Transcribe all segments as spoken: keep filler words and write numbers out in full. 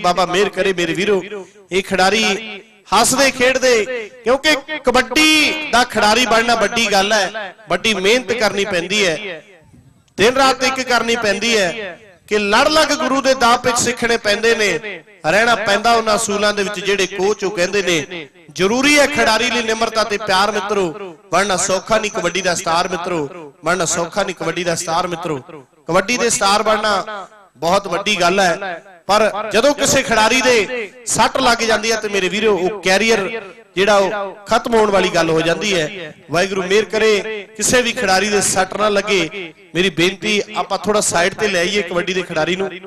बाबा मेहर करे मेरे वीरो ये खिडारी हसदे खेडदे, क्योंकि कबड्डी दा खिडारी बनना बड़ी गल है, बड़ी मेहनत करनी पैंदी है, दिन रात एक करनी पैंदी है कि लड़ लग गुरु दे दाव पिच सिखने पैंदे ने, रहना पैंदा उन्हां असूलां दे विच जिहड़े कोच ओ कहंदे ने। जरूरी है खिडारी लई निमरता ते प्यार मित्रो, बनना सौखा नहीं कबड्डी दा स्टार मित्रो, बनना सौखा नहीं कबड्डी दा स्टार मित्रो। कबड्डी दे स्टार बनना बहुत वड्डी गल है, पर जदों किसी खिडारी दे सट लग जाती है तो मेरे वीरो वो कैरियर जिहड़ा खत्म होने वाली गल हो जाती है। वाहिगुरू मेहर करे किसी भी खिडारी दे सट ना लगे। मेरी बेनती आपां थोड़ा साइड ते ले आइए कबड्डी दे खिडारी नूं।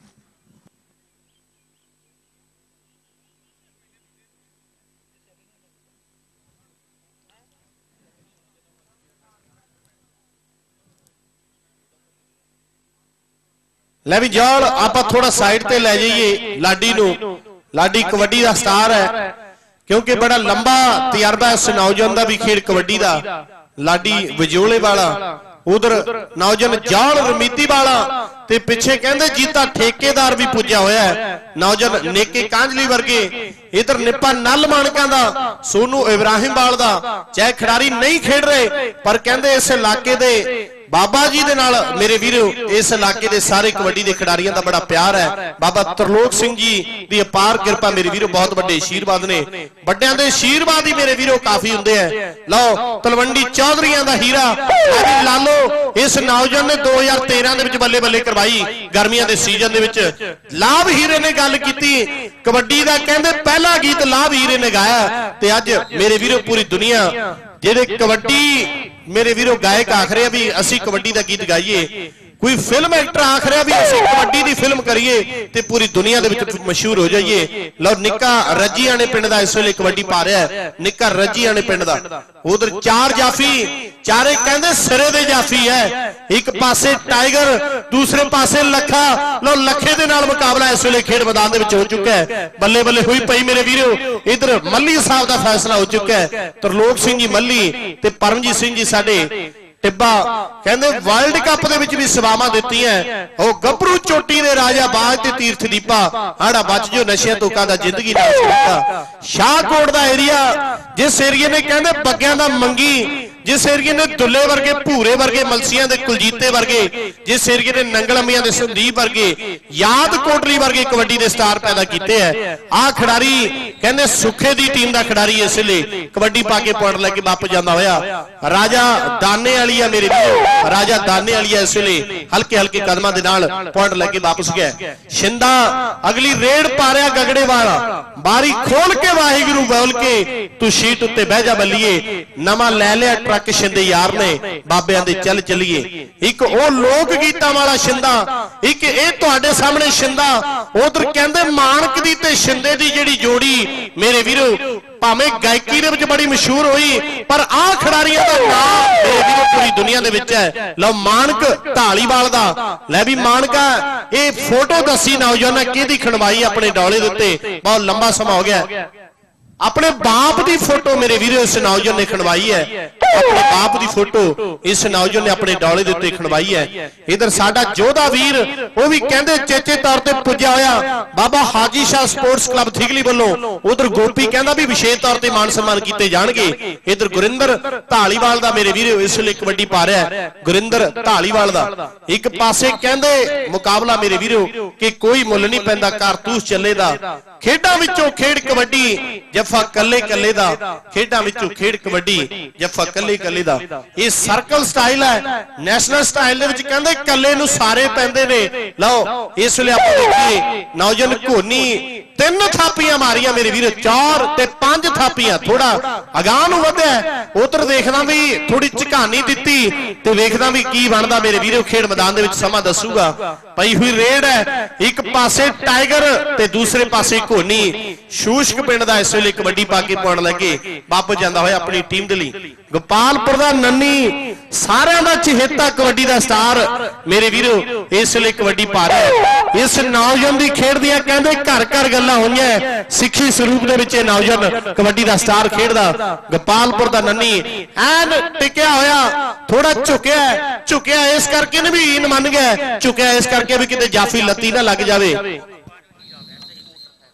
लै भी जाल आप थोड़ा साइड ते ले जाइए लाडी नूं। लाडी कबड्डी दा स्टार है, क्योंकि बड़ा लंबा तजर्बा इस नौजवान का भी खेल कबड्डी का। लाडी विजोले वाला, उधर नौजवान जाल रमीती वाला, ते पिछे कहंदे जीता ठेकेदार भी पुज्या होया है, नौजवान नेके कांजली वर्गे। इधर निप्पा नल मानकां दा, सोनू इब्राहिम वाल दा, चाहे खिडारी नहीं खेड रहे पर कहंदे इस इलाके दे बाबा जी दे नाल मेरे वीरो इस इलाके दे सारे कबड्डी दे खिडारियां दा बड़ा प्यार है। बाबा तरलोक सिंह जी दी अपार कृपा मेरे वीरो, बहुत बड़े आशीर्वाद ने, बड़ियां दे आशीर्वाद ही मेरे वीरो काफी हुंदे हैं। लो तलवंडी चौधरीआं दा हीरा ला लो, इस नौजवान ने दो हजार तेरह दे विच बल्ले बल्ले करवाई गर्मियां दे सीजन दे विच। लाभ हीरे ने गल कीती कबड्डी दा, कहंदे पहला गीत लाभ हीरे ने गाया, ते अज मेरे वीरो पूरी दुनिया जेडे कबड्डी मेरे वीरो गायक आख रहे भी असी कबड्डी का गीत गाइए, कोई फिल्म एक्टर आख रहा भी असी कबड्डी की फिल्म करिए ते पूरी दुनिया दे विच मशहूर हो जाइए। लो निक्का रजीआं ने पिंड दा इस वेले कबड्डी पा रहा है, निक्का रजीआं ने पिंड दा। उधर चार जाफी, चारे कहंदे सिरे दे जाफी है, एक पासे टाइगर दूसरे पासे लखा। लो लखे दे नाल मुकाबला इस वेले खेड मैदान दे विच हो चुका है, बल्ले बल्ले हुई पई मेरे वीरो। इधर मल्ली साहब का फैसला हो चुका है, तरलोक सिंह जी मल्ली ते परमजीत सिंह जी साडे टिब्बा कहंदे वर्ल्ड कप दे विच भी सेवावां दित्तियां। ओ गभरू चोटी दे राजा बाग ते तीर्थ दीपा, आड़ा बच जो नशियां तोकां दा जिंदगी नाल छुटा। शाहकोट दा एरिया, जिस एरिया ने कहंदे बग्गियां दा मंगी, जिस एरिया ने दुल्ले वर्गे भूरे वर्गे मलसियां दे कुलजीते वर्गे, जिस एरिया ने नंगलमियां दे संदीप वर्गे, याद कोटली वर्गे कबड्डी दे स्टार पैदा कीते हैं। आ खिडारी कहंदे सुखे दी टीम दा खिडारी इसलिए कबड्डी पा के पॉइंट लैके वापस जांदा होया। राजा दाने वाली है मेरे वीरो, राजा दाने वाली है इसलिए हल्के हल्के कदमां दे नाल पॉइंट लैके वापस गया। शिंदा अगली रेड पा रहा गगड़े वाला, बारी खोल के वाहिगुरू बोल के तू शीट उत्ते बह जा बल्लीए, नवा लै लिया ट्रक शिंदे यार ने बाबियां दे चल चलिए। एक ओ लोक गीतां वाला शिंदा, एक ए तुहाडे सामने शिंदा। उधर कहंदे मानक दी ते शिंदे दी जेड़ी जोड़ी मेरे वीरो भावें गायकी दे विच बड़ी मशहूर हुई, पर आ खिडारियां दा नाम मेरे वीरो पूरी दुनिया दे विच है। लो मानक ढालीवाल दा, लै भी मानका ये फोटो दसी नौजवान किहदी खणवाई अपने डोले दे उत्ते, बहुत लंबा समा हो गया। अपने बाप की फोटो मेरे वीरो इस नौजवान ने खणवाई है, अपने बाप की फोटो इस नौजवान ने अपने डोले दे उत्ते खणवाई है। इधर साडा जोधा वीर वो भी कहंदे चेचे तौर ते पुज्या होया बाबा हाजी शाह स्पोर्ट्स क्लब थिगली वालों। उधर गोपी कहंदा भी विशेष तौर ते मान सम्मान किए जाणगे। इधर गुरिंदर ढालीवाल दा मेरे वीरो इस वेले कबड्डी पा रहा है, गुरिंदर ढालीवाल दा। एक पासे कहंदे मुकाबला मेरे वीरो कि कोई मुल नहीं पैंदा कारतूस चले दा, खेडां विचों खेड कबड्डी जफा कल्ले कल्ले दा, खेडां विचों खेड कबड्डी जफा कल्ले कल्ले दा। ये सर्कल स्टाइल है, नेशनल स्टाइल दे विच कहंदे कल्ले नूं सारे पैंदे ने। लो इस वेले आपां देखीए नौजवान घोनी तीन थापियां मारियां मेरे वीर, चार ते पांच थापियां, थोड़ा अगाह नूं वधिया। उधर देखदा भी थोड़ी झकानी दित्ती ते वेखदा भी की बनदा मेरे वीरो। खेड मैदान दे विच समां दसूगा। पई हुई रेड है, एक पासे टाइगर ते दूसरे पासे घोनी। शूशक पिंड दा इस वेले कबड्डी पा के पॉइंट लगे वापस जांदा होया अपनी टीम दे लई। गोपालपुर दा नन्नी सारियां दा चहेता कबड्डी दा स्टार मेरे वीरो इस वेले कबड्डी पा रहा है। इस नौजवान दी खेड दियां कहंदे घर घर गल्लां होईयां, सिੱਖੀ स्वरूप दे विच नौजवान कबड्डी दा स्टार खेडदा। गोपालपुर दा नन्नी ऐन टिकिया होया, थोड़ा झुकिया झुकिया इस करके भी इन मन गया, झुकिया इस करके भी किते जाफी लत्ती ना लग जावे।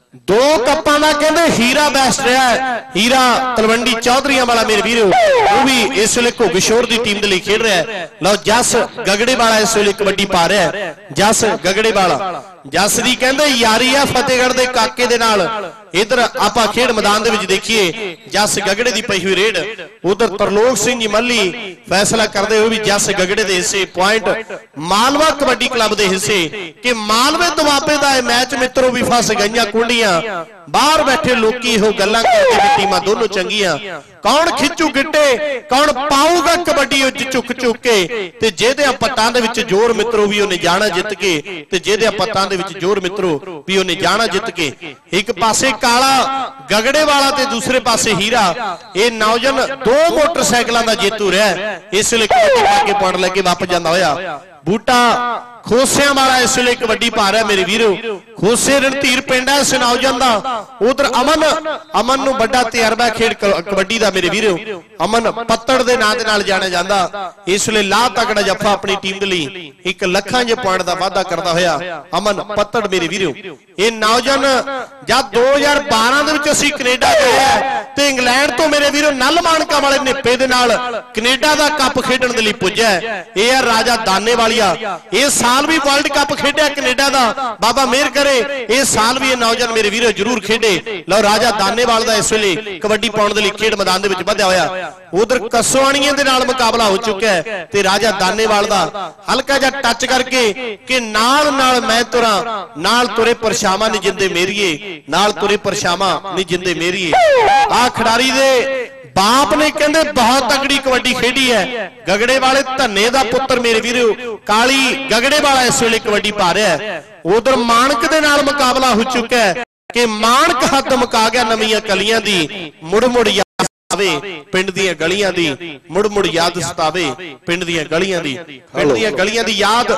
दो कप्पां दा कहंदे हीरा बेस्ट रहा है। हीरा तलवंडी चौधरियां वाला मेरे वीरो वो भी इस वेले घुगशोर की टीम के लिए खेल रहा है। लो जस गगड़े वाला इस वेले कबड्डी पा रहा है। जस गगड़े वाला जस दी कहंदे यारी है फतेहगढ़ दे काके दे नाल। इधर आपां खेड मैदान दे विच देखिए जस गगड़े दी पई हुई रेड, उधर तरलोक सिंह जी मल्ली फैसला करते हुए भी जस गगड़े दे हिस्से पॉइंट मालवा कबड्डी क्लब दे हिस्से कि मालवे दुआबे दा मैच मित्रों भी फस गईयां कुंडियां। बाहर बैठे लोकी हो गल्लां करदे भी टीमां दोनों चंगियां। कौन खिच्चू गिट्टे कौन पाऊगा कबड्डी चुक चुक के ते जेदे पट्टां दे विच जोर मित्रों भी उन्हें जाना जित के ते जेदे पट्टां दे विच जोर मित्रों भी उन्हें जाना जित के। एक पासे काला गगड़े वाला ते दूसरे पासे हीरा। ये नौजवान दो मोटरसाइकिलों का जेतू रहा। इस वेले कबड्डी पा के पॉइंट लेके वापस जाता होया। बूटा खोसिया वाला इस वेले कबड्डी पा रहा मेरे वीरो। खोसे रणधीर पिंड है इस नौजवान का। उधर अमन अमन नूं बड़ा तजर्बा खेड कबड्डी का मेरे वीरो। अमन पत्तड़ के नाम के नाल जाना जाता। इस वेले ला तगड़ा जफा अपनी टीम के लिए एक लखां जे पॉइंट का वाधा करता होया अमन पत्तड़ मेरे वीरो। ये नौजवान जब दो हजार बारह असीं कनेडा गए ते इंग्लैंड तो मेरे वीरो नल मानका वाले निप्पे दे नाल कनेडा का कप खेडण दे लई पुज्जा है। ये है राजा दाने वालिया। ये साल भी वर्ल्ड कप खेडिया कनेडा का। बाबा मेहर करे इस साल भी ये नौजवान मेरे वीरो जरूर खेडे। लो राजा दानेवाल का इस वेले कबड्डी पाउण दे लई खेड मैदान दे विच वधिया होया। उधर कसवाणियां दे नाल मुकाबला हो चुका है ते राजा दानेवाल का हल्का जा टच करके कि नाल नाल मैं तुरा नाल तुरे परछावां नहीं जिंदे मेरिए नाल तुरे परछावां नहीं जिंदे मेरिए। आ खिडारी दे बाप ने कहंदे बहुत तगड़ी कबड्डी खेडी है। गगड़े वाले धन्ने दा पुत्र मेरे वीरो काली गगड़े वाला इस वेले कबड्डी पा रहा है। उधर मानक दे नाल मुकाबला हो चुका है कि मानक हद मुका गया नवीं कलियां दी। मुड़ मुड़ याद सतावे पिंड दीयां गलियां दी। मुड़ मुड़ याद सतावे पिंड दीयां गलियां दी। पिंड दीयां गलियां दी याद।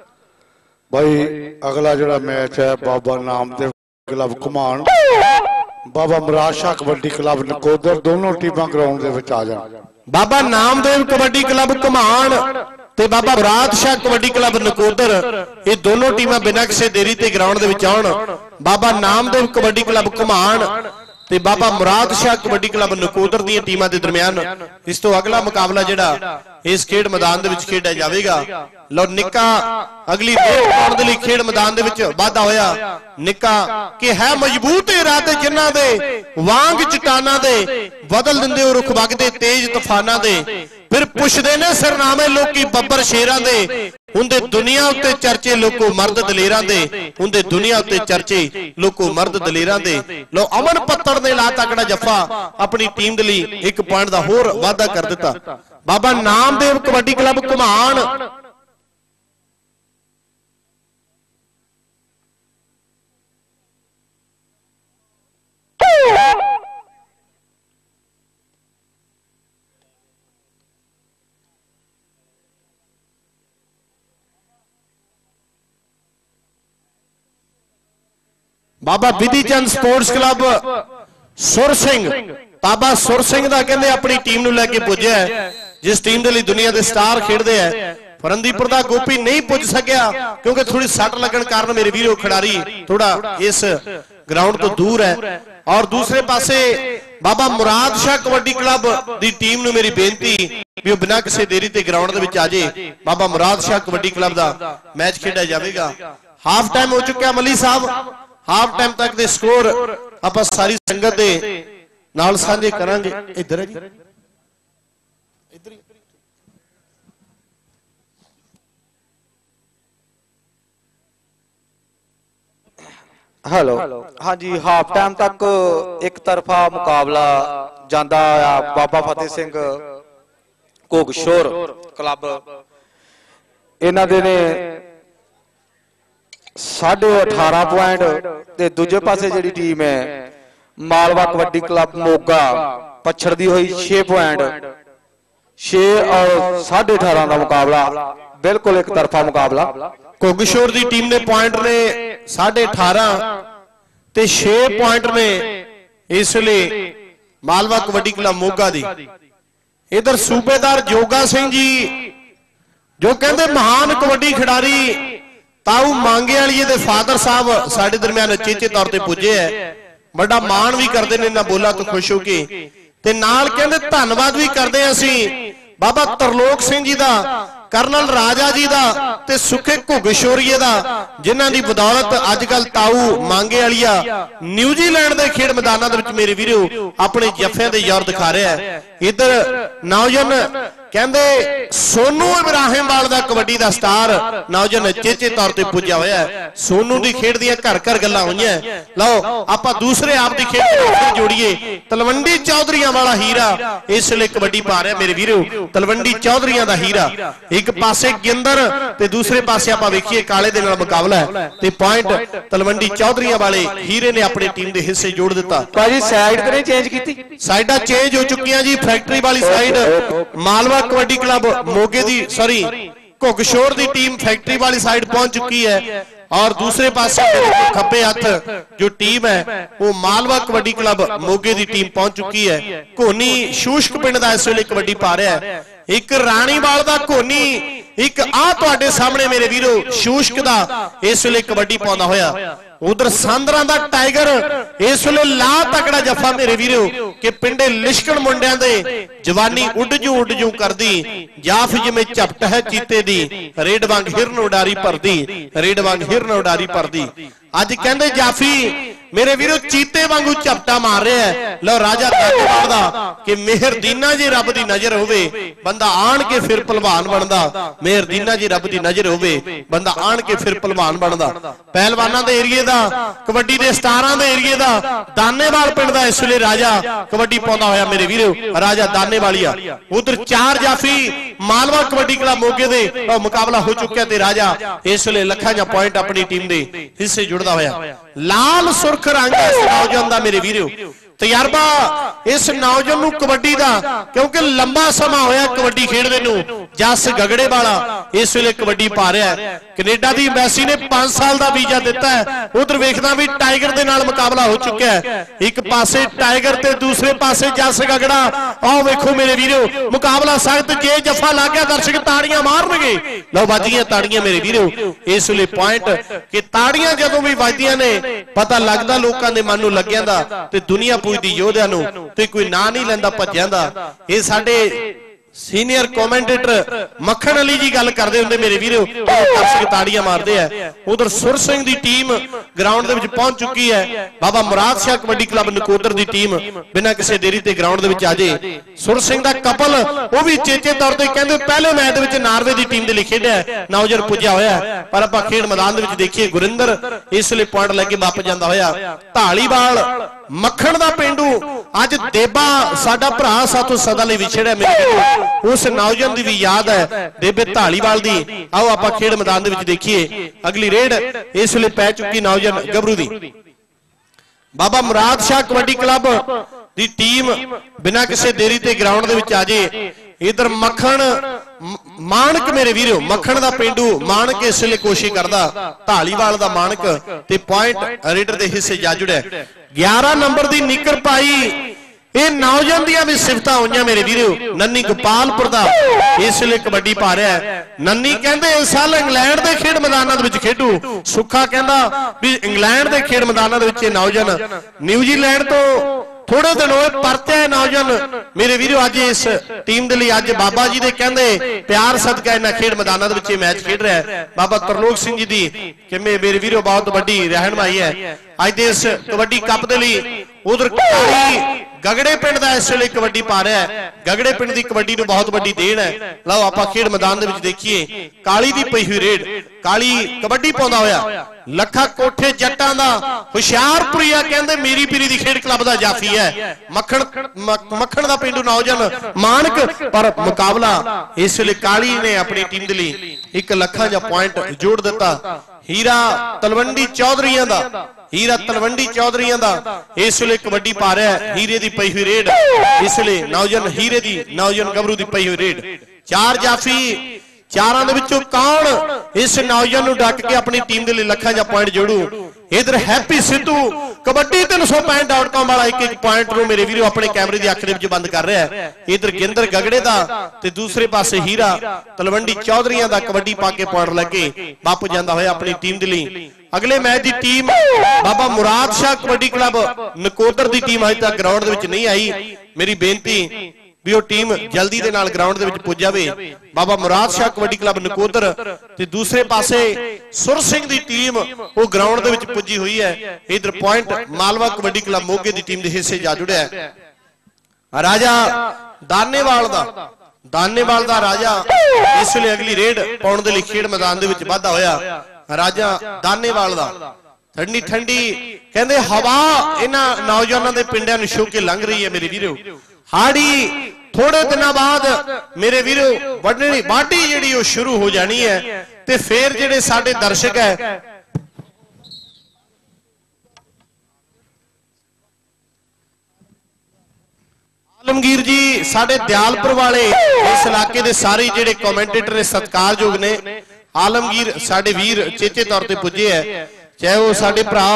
भाई अगला जिहड़ा मैच है बाबा नामदेव क्लब घुमान बाबा मुराद शाह कबड्डी क्लब नकोदर दोनों टीमां ग्राउंड दे विच आ जाण। बाबा नामदेव कबड्डी क्लब घुमान ते बाबा मुराद शाह कबड्डी क्लब नकोदर ये दोनों टीमां बिना किसी देरी ते ग्राउंड दे विच आउण। बाबा नामदेव कबड्डी क्लब घुमान ते बाबा मुराद शाह कबड्डी क्लब नकोदर दी टीमां दे दरमियान इस तो अगला मुकाबला जिहड़ा इस खेड मैदान दे विच खेडिया जावेगा। लो निक्का अगली रेड पाउण दे लई खेड मैदान दे विच वाधा होया। निक्का कि है मजबूत इरादे जिन्हां दे वांग चट्टानां दे बदल दिंदे हो रुख वगदे तेज तूफानां दे। फिर पुछदे ने सरनामे लोकी बब्बर शेरां दे हुंदे दुनिया उत्ते चर्चे लोको मर्द दलेरां दे। हुंदे दुनिया उत्ते चर्चे लोको मर्द दलेरां दे। लो अमन पत्तड़ ने ला तकड़ा जफा अपनी टीम दे लई एक पॉइंट दा होर वाधा कर दिता। Baba Namdev kabaddi club Ghuman Baba Vidhi Chand sports club Sur Singh बाबा सुर सिंह दा कहंदे अपनी टीम नूं लैके पुज्या है जिस टीम दे लई दुनिया दे स्टार खेडदे है। फरंदीपुर दा गोपी नहीं पुज सकिया क्योंकि थोड़ी सट लगन कारण मेरे वीरो खिडारी थोड़ा इस ग्राउंड तो दूर है। और दूसरे पासे बाबा मुराद शाह कबड्डी क्लब दी टीम नूं मेरी बेनती भी बिना किसी देरी ते ग्राउंड दे विच आ जाए। बाबा मुराद शाह कबड्डी क्लब दा मैच खेडिया जावेगा। हाफ टाइम हो चुका मली साहब। हाफ टाइम तक दे स्कोर आपां सारी संगत दे नाल साझे करांगे। इधर है जी इधर हेलो हाँ जी हाफ टाइम तक एक तरफा मुकाबला जांदा आ। बाबा फतेह सिंह घुगशोर क्लब इन्हां दे ने साढ़े अठारह पॉइंट ते दूजे पासे जिहड़ी टीम है मालवा कबड्डी क्लब मोगा पछड़दी हुई छे पॉइंट छे और साढ़े अठारह का मुकाबला बिल्कुल एक तरफा मुकाबला। घुगशोर की टीम ने पॉइंट ने साढ़े अठारह ते छे पॉइंट ने इस वेले मालवा कबड्डी क्लब मोगा दी। इधर सूबेदार जोगा सिंह जी जो कहते महान कबड्डी खिडारी ਤਾਊ ਮੰਗੇ ਵਾਲੀਏ ਦੇ ਫਾਦਰ ਸਾਹਿਬ ਸਾਡੇ ਦਰਮਿਆਨ ਚੇਚੇ ਤੌਰ ਤੇ ਪੁੱਜੇ ਹੈ, बड़ा मान भी करते ने ना बोला तो खुश हो के ते नाल कहंदे धन्नवाद भी करते हैं असीं बाबा तरलोक सिंह जी दा, करनल राजा जी दा ते सुखे घुगशोरीए दा, जिन्हां दी बदौलत अजकल ताऊ मांगे वालिया न्यूजीलैंड दे खेड मैदानां दे विच मेरे वीरो अपने जफियां दे जोर दिखा रहा है। इधर नौजवान कहंदे सोनू इब्राहिम वाल दा कबड्डी दा स्टार नौजवान चेचे तौर ते पुज्या होया है। सोनू दी खेड दियां घर घर गल्लां होईयां। लो आपां दूसरे आप दी खेड जोड़िए, तलवंडी चौधरीआं वाला हीरा इस वेले कबड्डी पा रहा मेरे वीरो, तलवंडी चौधरीआं दा हीरा। एक पासे गिंदर ते दूसरे पासे आपां वेखीए काले दे नाल मुकाबला है ते पॉइंट तलवंडी चौधरीआं वाले हीरे ने अपनी टीम दे हिस्से जोड़ दिता। भाजी साइड ते नहीं चेंज कीती, साइडा चेंज हो चुकियां जी। फैक्ट्री वाली साइड मालवा कबड्डी क्लब मोगे दी सॉरी घुगशोर दी टीम फैक्ट्री वाली साइड पहुंच चुकी है और दूसरे पासे खब्बे हथ जो टीम है वो मालवा कबड्डी क्लब मोगे दी टीम पहुंच चुकी है। घोनी शूशक पिंड दा इस वेले कबड्डी पा रहा है। एक राणीवाल दा घोनी, एक आ तुहाडे सामने मेरे वीरो शूशक दा इस वेले कबड्डी पाउंदा होया। उधर सांदरा दा टाइगर इस वेले ला तकड़ा जफा मेरे वीरो कि पिंडे लिशकण मुंडियां दे जवानी उड जू उड जू करदी, जाफ जिवें झपट है चीते दी, रेड वांग हिरन उडारी भरदी, रेड वांग हिरन उडारी भरदी। अज कहंदे जाफी मेरे वीरो चीते वांगू झपटा मार रहा है। लो राजा दानेवाल दा कि मेहरदीना जी रब दी नजर होवे बंदा आण के फिर पहलवान बनदा, मेहरदीना जी रब दी नजर होवे बंदा आण के फिर पहलवान बनदा। पहलवानां दे एरिए दा, कबड्डी दे स्टारां दे एरिए दा दानेवाल पिंड दा इस वेले राजा कबड्डी पाउंदा होया मेरे वीरो, राजा दानेवालिया। उधर चार जाफी मालवा कबड्डी क्लब मोगे दे मुकाबला हो चुका ते राजा इस वेले लखां जा पॉइंट अपनी टीम दे हिस्से जुड़दा होया। लाल सुर्ख रंग इस नौजवान दा मेरे वीरो, तजर्बा इस नौजवान नूं कबड्डी दा क्योंकि लंबा समा होया कबड्डी खेडदे नूं। जस गगड़े वाला इस वेले कबड्डी पा रहा है। कनेडा दी एम्बेसी ने पांच साल का वीजा दिता है। उधर वेखदा भी टाइगर दे नाल मुकाबला हो चुका है। एक पासे टाइगर ते दूसरे पासे जस गगड़ा। आओ वेखो मेरे वीरो मुकाबला सख्त, जे जफा लग गया दर्शक ताड़ियां मारनगे। लो वजदियां ताड़ियां मेरे वीरो इस वेले पॉइंट कि ताड़ियां जदों भी वजदियां ने पता लगदा लोकां दे मन नूं लग्गियां दा ते दुनिया पुजदी योद्धा नूं ते कोई ना नहीं लैंदा भज्जियां दा। इह साडे सीनियर कमेंटेटर मक्खन अली जी गल करते होंगे मेरे वीरो, दर्शक ताड़ियां मारते हैं। उधर सुर सिंह की टीम ग्राउंड दे विच पहुंच चुकी है। बाबा मुराद शाह कबड्डी क्लब नकोदर की टीम बिना किसी देरी ते ग्राउंड दे विच आ जाए। सुर सिंह का कपल वो भी चेचे तौर पर कहते पहले मैच दे विच नार्वे की टीम के लिए खेडिया नौजवान पुज्या होया, पर आपां खेड मैदान दे विच देखिए गुरिंदर इस वेले पॉइंट लैके वापस जांदा होया। ढालीवाल मक्खण दा पेंडू अज देबा साडा भरा साथों सदा लई विछड़िया मेरे उस नौजवान की भी याद है देबे ढालीवाल दी। आओ आपां खेड मैदान दे विच देखिए अगली रेड इस वेले पै चुकी नौजवान गबरू दी। बाबा मुराद शाह कबड्डी क्लब दी टीम बिना किसी देरी ते ग्राउंड दे विच आ जाए। इधर मक्खण मानक मेरे वीरो, मक्खण दा पेंडू मानक इस वेले कोशिश करदा, ढालीवाल दा मानक ते पॉइंट रेडर दे हिस्से जा जुड़िया। ग्यारह नंबर दी निकर पाई ये नौजवान दियां भी सिफतां होईयां मेरे वीरो। नन्नी गोपालपुर दा इस वेले कबड्डी पा रहा है। नन्नी कहंदे इस साल इंग्लैंड दे खेड मैदानां दे विच खेडू। सुखा कहंदा भी इंग्लैंड दे खेड मैदानां दे विच नौजवान न्यूजीलैंड तो थोड़े दिन होए परत्या नौजवान मेरे वीरो अज इस टीम दे लई अज बाबा जी दे कहंदे प्यार सदका इन्हां खेड मैदानां दे विच मैच खेड रहा है। बाबा तरलोक सिंह जी दी कि मेरे वीरो बहुत वड्डी रहनुमाई है अज दे इस कबड्डी कप दे लई। उधर गगड़े पिंड दा इस वेले कबड्डी पा रहा है। गगड़े पिंड दी कबड्डी नूं बहुत वड्डी देन है। लो आपां खेड मैदान दे विच देखिए काली दी पई हुई रेड, काली कबड्डी पाउंदा होया। लखा कोठे जट्टां दा हुशियारपुरिया कहंदे मेरी पीरी दी खेड क्लब दा जाफी है। मक्खण मक्खण दा पिंडू नौजवान मानक, पर मुकाबला इस वेले काली ने अपनी टीम दे लई एक लखां जा पॉइंट जोड़ दिता। हीरा तलवंडी चौधरीआं दा, हीरा तलवंडी चौधरीआं दा इस वेले कबड्डी पा रहा है। हीरे दी पई हुई रेड इस वेले नौजवान हीरे दी नौजवान गबरू दी पई हुई रेड। चार जाफी चारां दे विचों कौन इस नौजवान नूं डक के अपनी टीम दे लई लखां जा पॉइंट जोड़ू। इधर हैप्पी सिद्धू कबड्डी तीन सौ पैंठ डॉट कॉम वाला एक एक पॉइंट नो मेरे वीरो अपने कैमरे की अख दे विच बंद कर रहा है। इधर गिंदर गगड़े दा ते दूसरे पासे हीरा तलवंडी चौधरियां दा कबड्डी पा के पॉइंट लगे वापस जांदा होया अपनी टीम दे लई। अगले मैच की टीम बाबा मुराद शाह कबड्डी क्लब नकोदर की टीम अजे तक ग्राउंड दे विच नहीं आई। मेरी बेनती भी वो टीम जल्दी दे नाल ग्राउंड दे विच पुज जावे। बाबा मुराद शाह कबड्डी क्लब नकोदर ते दूसरे पासे सुर सिंह दी टीम वो ग्राउंड दे विच पुजी हुई है। इधर पॉइंट मालवा कबड्डी क्लब मोगे दी टीम दे हिस्से जा जुड़िया है। राजा दानेवाल दा दानेवाल दा राजा इस वेले अगली रेड पाउण दे लई खेड मैदान दे विच वाधा होया। राजा दानेवाल दा ठंडी ठंडी कहंदे हवा इन्हां नौजवानों दे पिंडां नूं छू के लंघ रही है। मेरे वीरो हाड़ी थोड़े दिनों बाद मेरे वीरो वडनी बाडी जिहड़ी वो शुरू हो जानी है ते फिर जिहड़े साडे दर्शक है आलमगीर जी साडे दयालपुर वाले इस इलाके दे सारे जिहड़े कमेंटेटर ने सत्कारयोग ने आलमगीर साडे वीर चेचे तौर ते पुजे है। चाहे वो साडे भरा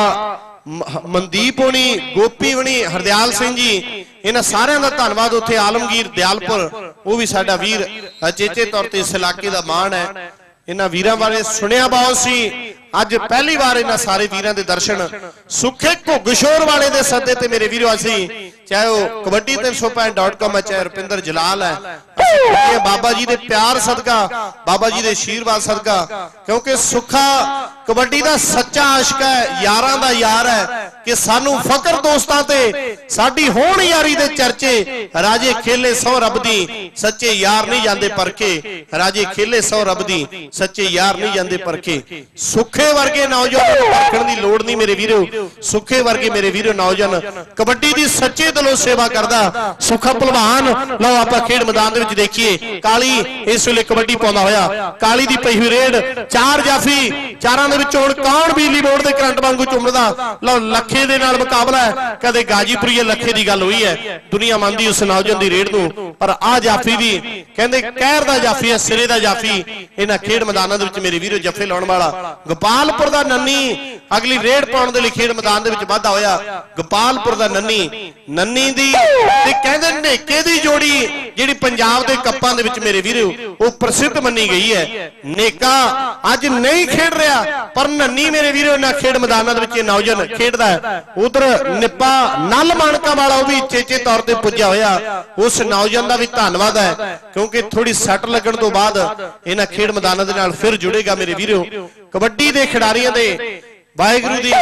मनदीप होनी गोपी होनी हरदयाल सिंह जी इन्हां सारियां दा धन्नवाद। उत्थे आलमगीर दयालपुर वो भी साडा वीर चेचे तौर ते इस इलाके दा मान है। इन्हां वीरां बारे सुनिया बहुत सी अज पहली बार इन्हां सारे वीरां दे दर्शन सुखे घुगशोर वाले दे सदे ते मेरे वीरो असी चाहे वो कबड्डी तीन सौ पैंठ डॉट कॉम है चाहे रुपिंदर जलाल है बाबा जी दे प्यार सदका बाबा जी दे आशीर्वाद सदका क्योंकि सुखा कबड्डी दा सच्चा आशिक है यारां दा यार है कि सानू फकर दोस्तां ते साडी होण यारी दे चर्चे राजे खेले सौ रब दी सच्चे यार नहीं जांदे परखे राजे खेले सौ रब दी सच्चे यार नहीं जांदे परखे। सुखे वर्गे नौजवान परखण दी लोड़ नहीं मेरे वीरो सुखे वर्गे मेरे वीरो नौजवान कबड्डी दी सच्चे दिलों सेवा करदा सुखा भलवान। लो आपां खेड मैदान दे विच देखिए काली इस वेले कबड्डी पाउंदा होया काली दी पई हुई रेड चार जाफी चारां दे विच हुण कौन बिजली बोर्ड दे करंट वांगू चुमदा। लो लखे दे नाल मुकाबला है कदे गाजीपुरी लखे दी गल हुई है दुनिया मानदी उस नौजवान दी रेड नूं पर आ जाफी भी कहंदे कहर दा जाफी है सिरे दा जाफी इन्हां खेड मैदानां दे विच मेरे वीरो जफे लाउण वाला गोपालपुर दा नन्नी अगली रेड पाउण दे लई खेड मैदान दे विच वाधा होया। गोपालपुर दा नन्नी नन्नी दी ते कहंदे नेके दी जोड़ी जिहड़ी पंजाब दे कप्पां दे विच मेरे वीरो वो प्रसिद्ध मन्नी गई है। नेका अज नहीं खेड रहा पर नन्नी मेरे वीरो इन्हां खेड मैदानां दे विच नौजवान खेडदा है। उधर निप्पा नल मानका वाला वो भी चेचे तौर ते पुज्जा होया उस नौजवान का भी धन्नवाद है क्योंकि थोड़ी सट लगन तो बाद इन्हां खेड मैदानां दे नाल फिर जुड़ेगा मेरे वीरो। कबड्डी दे खिडारियां दे वाहिगुरू दी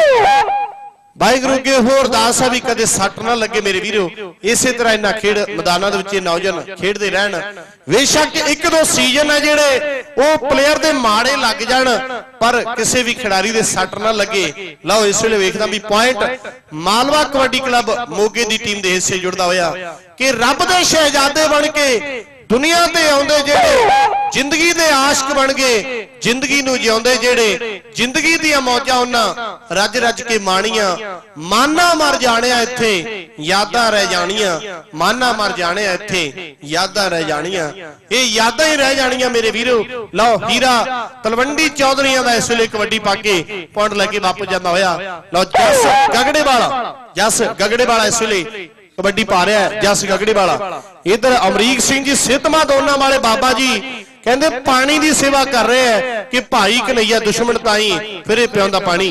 वाहिगुरू के हो अरदास है भी कदे सट ना लगे मेरे वीरो इसे तरह इन्हां खेड मैदानां दे विच नौजवान खेडदे रहन। बेशक एक दो सीजन है जेड़े वो प्लेयर दे माड़े लग जाण पर किसी भी खिडारी दे सट ना लगे। लो इस वेले वेखदा भी पॉइंट मालवा कबड्डी क्लब मोगे दी टीम दे हिस्से जुड़दा होया कि रब दे शहजादे बन के दुनिया ते आउंदे जेड़े जिंदगी दे आशिक बन गए जिंदगी नूं जिउंदे जेड़े जिंदगी दियां मौजां उन्हां रज रज के माणियां माना मर जाणियां इत्थे यादां रह जाणियां माना मर जाणियां इत्थे यादां रह जाणियां ये यादां ही रह जाणियां मेरे वीरो। लो हीरा तलवंडी चौधरियां दा इस वेले कबड्डी पाके पॉइंट लैके वापस जांदा होया। लो जस गगड़े वाला जस गगड़े वाला इस वेले कबड्डी पा रहा है जस गगड़ी वाला। इधर अमरीक सिंह जी सिद्धमा दोना वाले बाबा जी कहंदे पानी की सेवा कर रहे हैं कि भाई कन्हैया दुश्मन ताई फिरे पिआंदा पानी।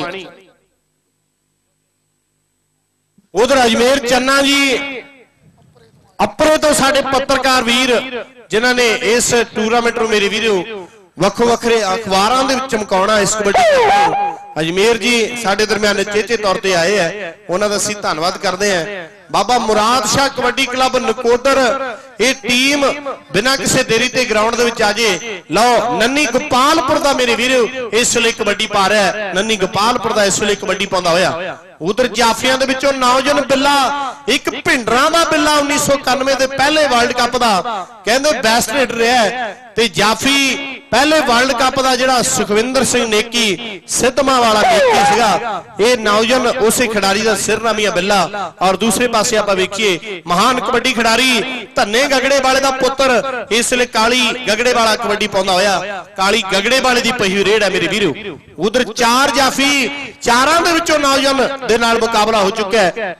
उधर अजमेर चन्ना जी अपरे तो साडे पत्रकार वीर जिन्हां ने इस टूर्नामेंट नूं मेरे वीरो वक्खो वखरे अखबारां दे विच चमकाउणा इस कबड्डी अजमेर जी साडे दरमियान चेचे तौर ते आए हैं उन्हां दा असीं धन्नवाद करदे हैं। बाबा मुराद शाह कबड्डी क्लब नकोदर ये टीम बिना किसी देरी ते ग्राउंड दे विच आ जे। लो नन्नी गोपालपुर दा मेरे वीरो इस वेले कबड्डी पा रहा है नन्नी गोपालपुर दा इस वेले कबड्डी पाउंदा होया। उधर जाफियां दे विचों नौजवान बिल्ला एक भिंडरां दा बिल्ला उन्नीस सौ इक्यानवे दे पहले वर्ल्ड कप दा कहंदे बेस्ट रेडर रहा है ते जाफी पहले वर्ल्ड कप का जिहड़ा सुखविंदर सिंह नेकी सिद्धमा वाला नेकी सीगा, ये नौजवान उस खिडारी का सिरनामिया बिल्ला। और दूसरे पासे आपां वेखीए महान कबड्डी खिडारी धन्ने गगड़े वाले का पुत्र इसलिए काली गगड़े वाला कबड्डी पाउंदा होया, काली गगड़े वाले की पही रेड है मेरे वीरो। उधर चार जाफी चारां दे विचों नौजवान दे नाल मुकाबला हो चुका है।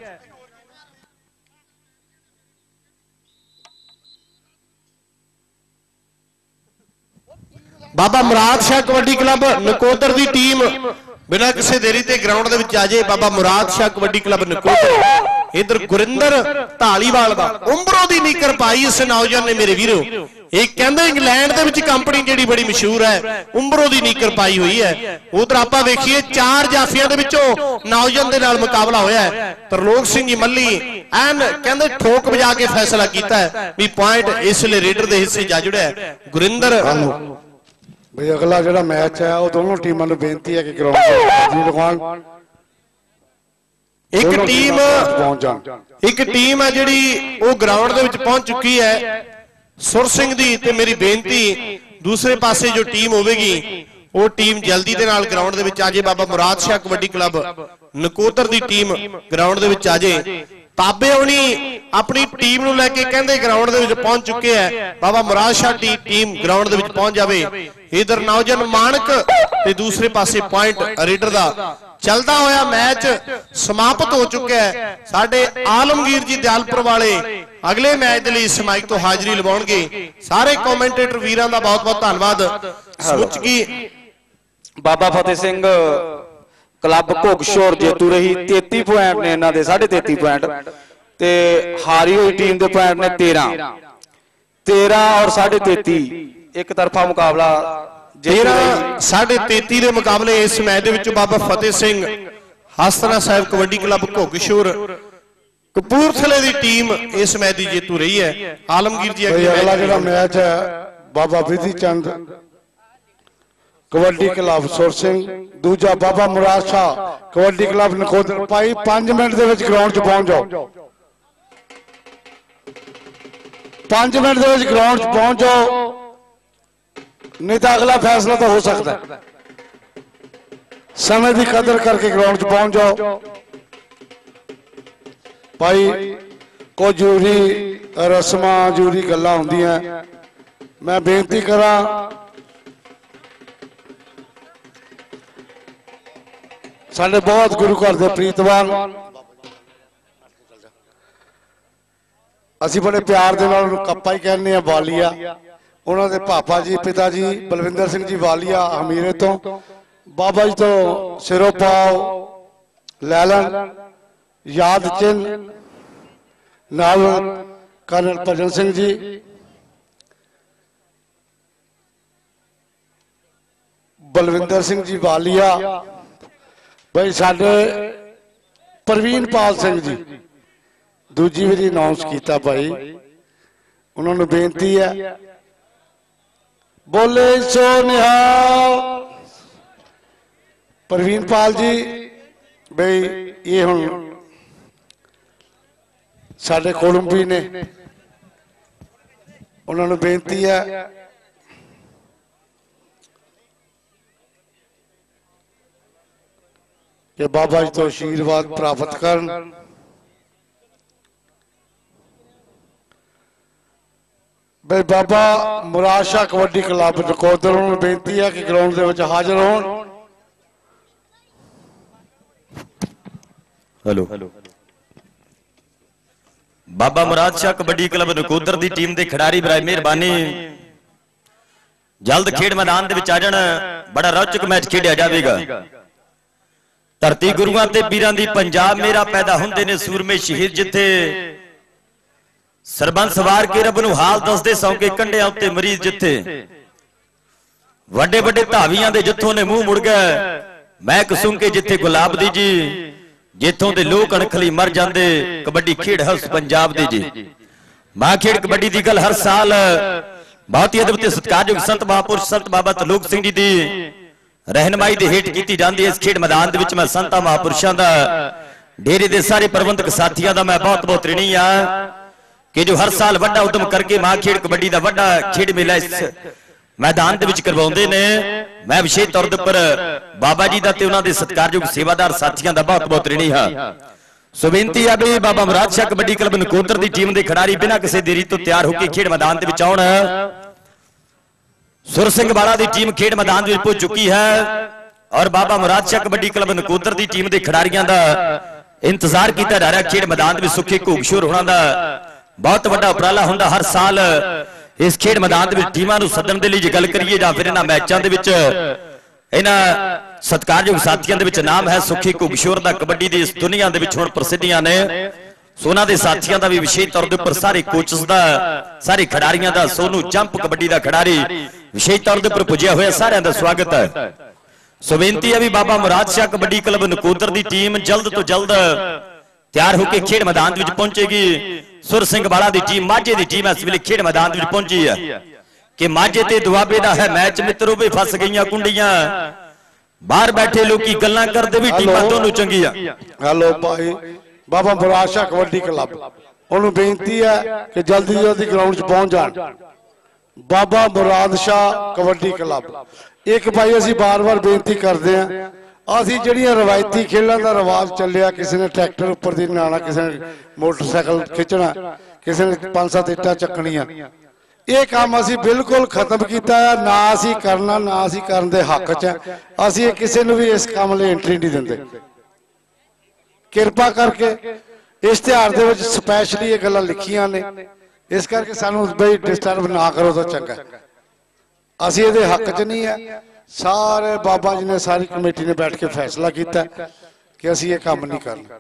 बाबा मुराद शाह कबड्डी क्लब नकोदर की टीम बिना किसी देरी ते ग्राउंड दे विच आ जाए। बाबा मुराद शाह कबड्डी क्लब नकोदर। इधर गुरिंदर ढालीवाल दा उम्बरों दी नीकर पाई इस नौजवान ने मेरे वीरो। एक कहंदे इंग्लैंड दे विच कंपनी जिहड़ी बड़ी मशहूर है, उम्बरों दी नीकर पाई हुई है। उधर आपां वेखीए चार जाफियां दे विचों नौजवान दे नाल मुकाबला होया है। तरलोक सिंह जी मल्ली एन कहंदे ठोक बजा के फैसला कीता है भी पॉइंट इसलिए रेडर दे हिस्से जा जुड़िया है। गुरिंदर भाई अगला जो मैच है वो दोनों टीमों को बेनती है कि ग्राउंड एक टीम एक टीम है जिहड़ी वो ग्राउंड दे विच पहुंच चुकी है सुर सिंह दी ते मेरी बेनती दूसरे पासे जो टीम होगी वो टीम जल्दी दे नाल ग्राउंड दे विच आ जाए। बाबा मुराद शाह कबड्डी क्लब नकोदर दी टीम ग्राउंड दे विच आ जाए। ताबे होनी अपनी टीम नूं लैके कहंदे ग्राउंड दे विच पहुंच चुके हैं। बाबा मुराद शाह दी टीम ग्राउंड दे विच पहुंच जावे। इधर नौजवान मानक ते दूसरे पासे पॉइंट रेडर दा चलदा होया मैच समाप्त हो चुका है। साडे आलमगीर जी दयालपुर वाले अगले मैच दे लई इस माइक तो हाजिरी लवाउणगे। सारे कमेंटेटर वीरां दा बहुत बहुत धन्नवाद। समुच की बाबा फतेह सिंह क्लब घोगशोर जेतू रही तेती पॉइंट ने इन्हां दे साढ़े तेती पॉइंट ते हारी हुई टीम दे पॉइंट ने तेरह तेरह और साढ़े तेती एक तरफा मुकाबला तेरह साढ़े तेती के मुकाबले इस मैच दे विच बाबा फतेह सिंह हसना साहिब कबड्डी क्लब घोगशोर कपूरथले की टीम इस मैच की जेतू रही है। आलमगीर जी अगला जो मैच है बाबा विधि चंद कबड्डी क्लब सुर सिंह, दूजा बाबा मुराद शाह कबड्डी क्लब नकोदर। भाई पांच मिनट के ग्राउंड च पहुंच जाओ, पांच मिनट के ग्राउंड च पहुंच जाओ, नहीं तो अगला फैसला तो हो सकता है। समय की कदर करके ग्राउंड च पहुंच जाओ। भाई कुछ जरूरी रस्मां जरूरी गल्लां होंदियां, मैं बेनती करा साडे बहुत गुरु घर दे प्रीतवान असी बड़े प्यार दे नाल कप्पा ही कहने वालिया, उन्होंने पापा जी पिता जी बलविंदर सिंह जी वालिया हमीरे तो, बाबा जी तो सिरों पाओ लैलन याद चिन्ह नाल कर्नल भजन सिंह जी, बलविंदर सिंह जी वालिया, भाई साडे प्रवीण पाल सिंह जी दूजी बारी अनाउंस किया। भाई उन्होंने बेनती है बोले सो निहाल प्रवीण पाल जी, भाई ये हुण साडे कोलंबी ने, उन्होंने बेनती है कि बाबा जी तो आशीर्वाद प्राप्त करन। भाई बाबा मुराद शाह कबड्डी क्लब नकोदर उन्होंने बेनती है कि ग्राउंड के विच हाजिर होण। हेलो बाबा मुराद शाह कबड्डी क्लब नकोदर की टीम के खिडारी बराए मेहरबानी जल्द खेड मैदान दे विच आ जाण, बड़ा रोचक मैच खेडिया जाएगा। धरती गुरुआं ते पीरां दी पंजाब मेरा पैदा हुंदे ने सूरमे शहीद, जिथे सरबंस वार के रब नूं हाल दसदे सौंके कंढियां उत्ते मरीज, जिथे वड्डे वड्डे धावियां दे जिथों ने मुंह मुड़ गए मैं कसुंके, जिथे गुलाब दी जी जिथों दे लोक अणखली मर जांदे कबड्डी खेड हाउस पंजाब दी जी। मां खेड कबड्डी दी गल हर साल बहुत ही अदब ते सत्कारयोग संत महापुरुष संत बाबा तरलोक सिंह जी दी रहनुमाई दे हेठ कीती जांदी है। इस खेड मैदान दे विच मैं संतां महापुरुषां दा डेरे दे सारे प्रबंधक साथियां दा मैं बहुत बहुत ऋणी हां कि जो हर साल वड्डा उद्यम करके मां खेड कबड्डी दा वड्डा खेड मेला इस मैदान दे विच करवाउंदे ने। मैं विशेष तौर दे उपर बाबा जी दा ते उन्हां दे सत्कारयोग सेवादार साथियां दा बहुत बहुत ऋणी हां। सो बेनती है भी बाबा मुराद शाह कबड्डी क्लब नकोदर की टीम के खिडारी बिना किसी देरी तो तैयार होकर खेड मैदान के विच आउण। सुर सिंह वाला की टीम खेड मैदान में पहुंच चुकी है और बाबा मुराद शाह कबड्डी क्लब नकोदर की टीम के खिडारियों का इंतजार किया जा रहा। खेड मैदान में सुखे घूग शोर होना का बहुत बड़ा उपराला होंदा हर साल इस खेड मैदान में टीमां नूं सदन दे लई जे गल करिए जां फिर इन्हां मैचां दे विच इन्हां सत्कारयोग साथियों के विच नाम है सुखी घुगशोर दा कबड्डी दी इस दुनिया दे विच हुण प्रसिद्धियां ने। सोना दे साथियों का भी विशेष तौर पर सारे कोचस का सारे खिडारियों का सोनू जंप कबड्डी का खिडारी विशेष तौर पर पुजया हुआ सारिਆਂ ਦਾ स्वागत है। सो बेनती है भी बाबा मुराद शाह कबड्डी क्लब नकोदर की टीम जल्द तो जल्द तैयार होकर खेड मैदान में पहुंचेगी। सुर सिंह वाला की टीम माझे की टीम इस वे खेड मैदान में पहुंची है कि माझे ते दुआबे का है मैच मित्रों भी फस गई कुंडियां बाहर बैठे लोग गल्लां करते भी टीमां दोनों चंगियां। हेलो भाई बाबा मुराद शाह कबड्डी क्लब उन्होंने बेनती है कि जल्दी जल्दी ग्राउंड च पहुंच जान। बाबा मुराद शाह कबड्डी क्लब एक भाई असी बार बार बेनती करते हैं असी जड़ियां रवायती खेलों का रिवाज चलिया किसी ने ट्रैक्टर उपर दी नाना किसी ने मोटरसाइकिल खिंचना किसी ने पांच सत्त इट्टां चकनियां ये काम असी बिल्कुल खत्म किया है। ना असी करना ना असी करन दे हक च असी किसी नूं भी इस काम लई एंट्री नहीं दिंदे। किरपा करके इस त्योहार दे विच स्पैशली ये गल्लां लिखियां ने इस करके सानूं बई डिस्टर्ब ना करो तो चंगा। असी इहदे हक च नहीं है। सारे बाबा जी ने सारी कमेटी ने बैठ के फैसला किया कि असी ये काम नहीं करना।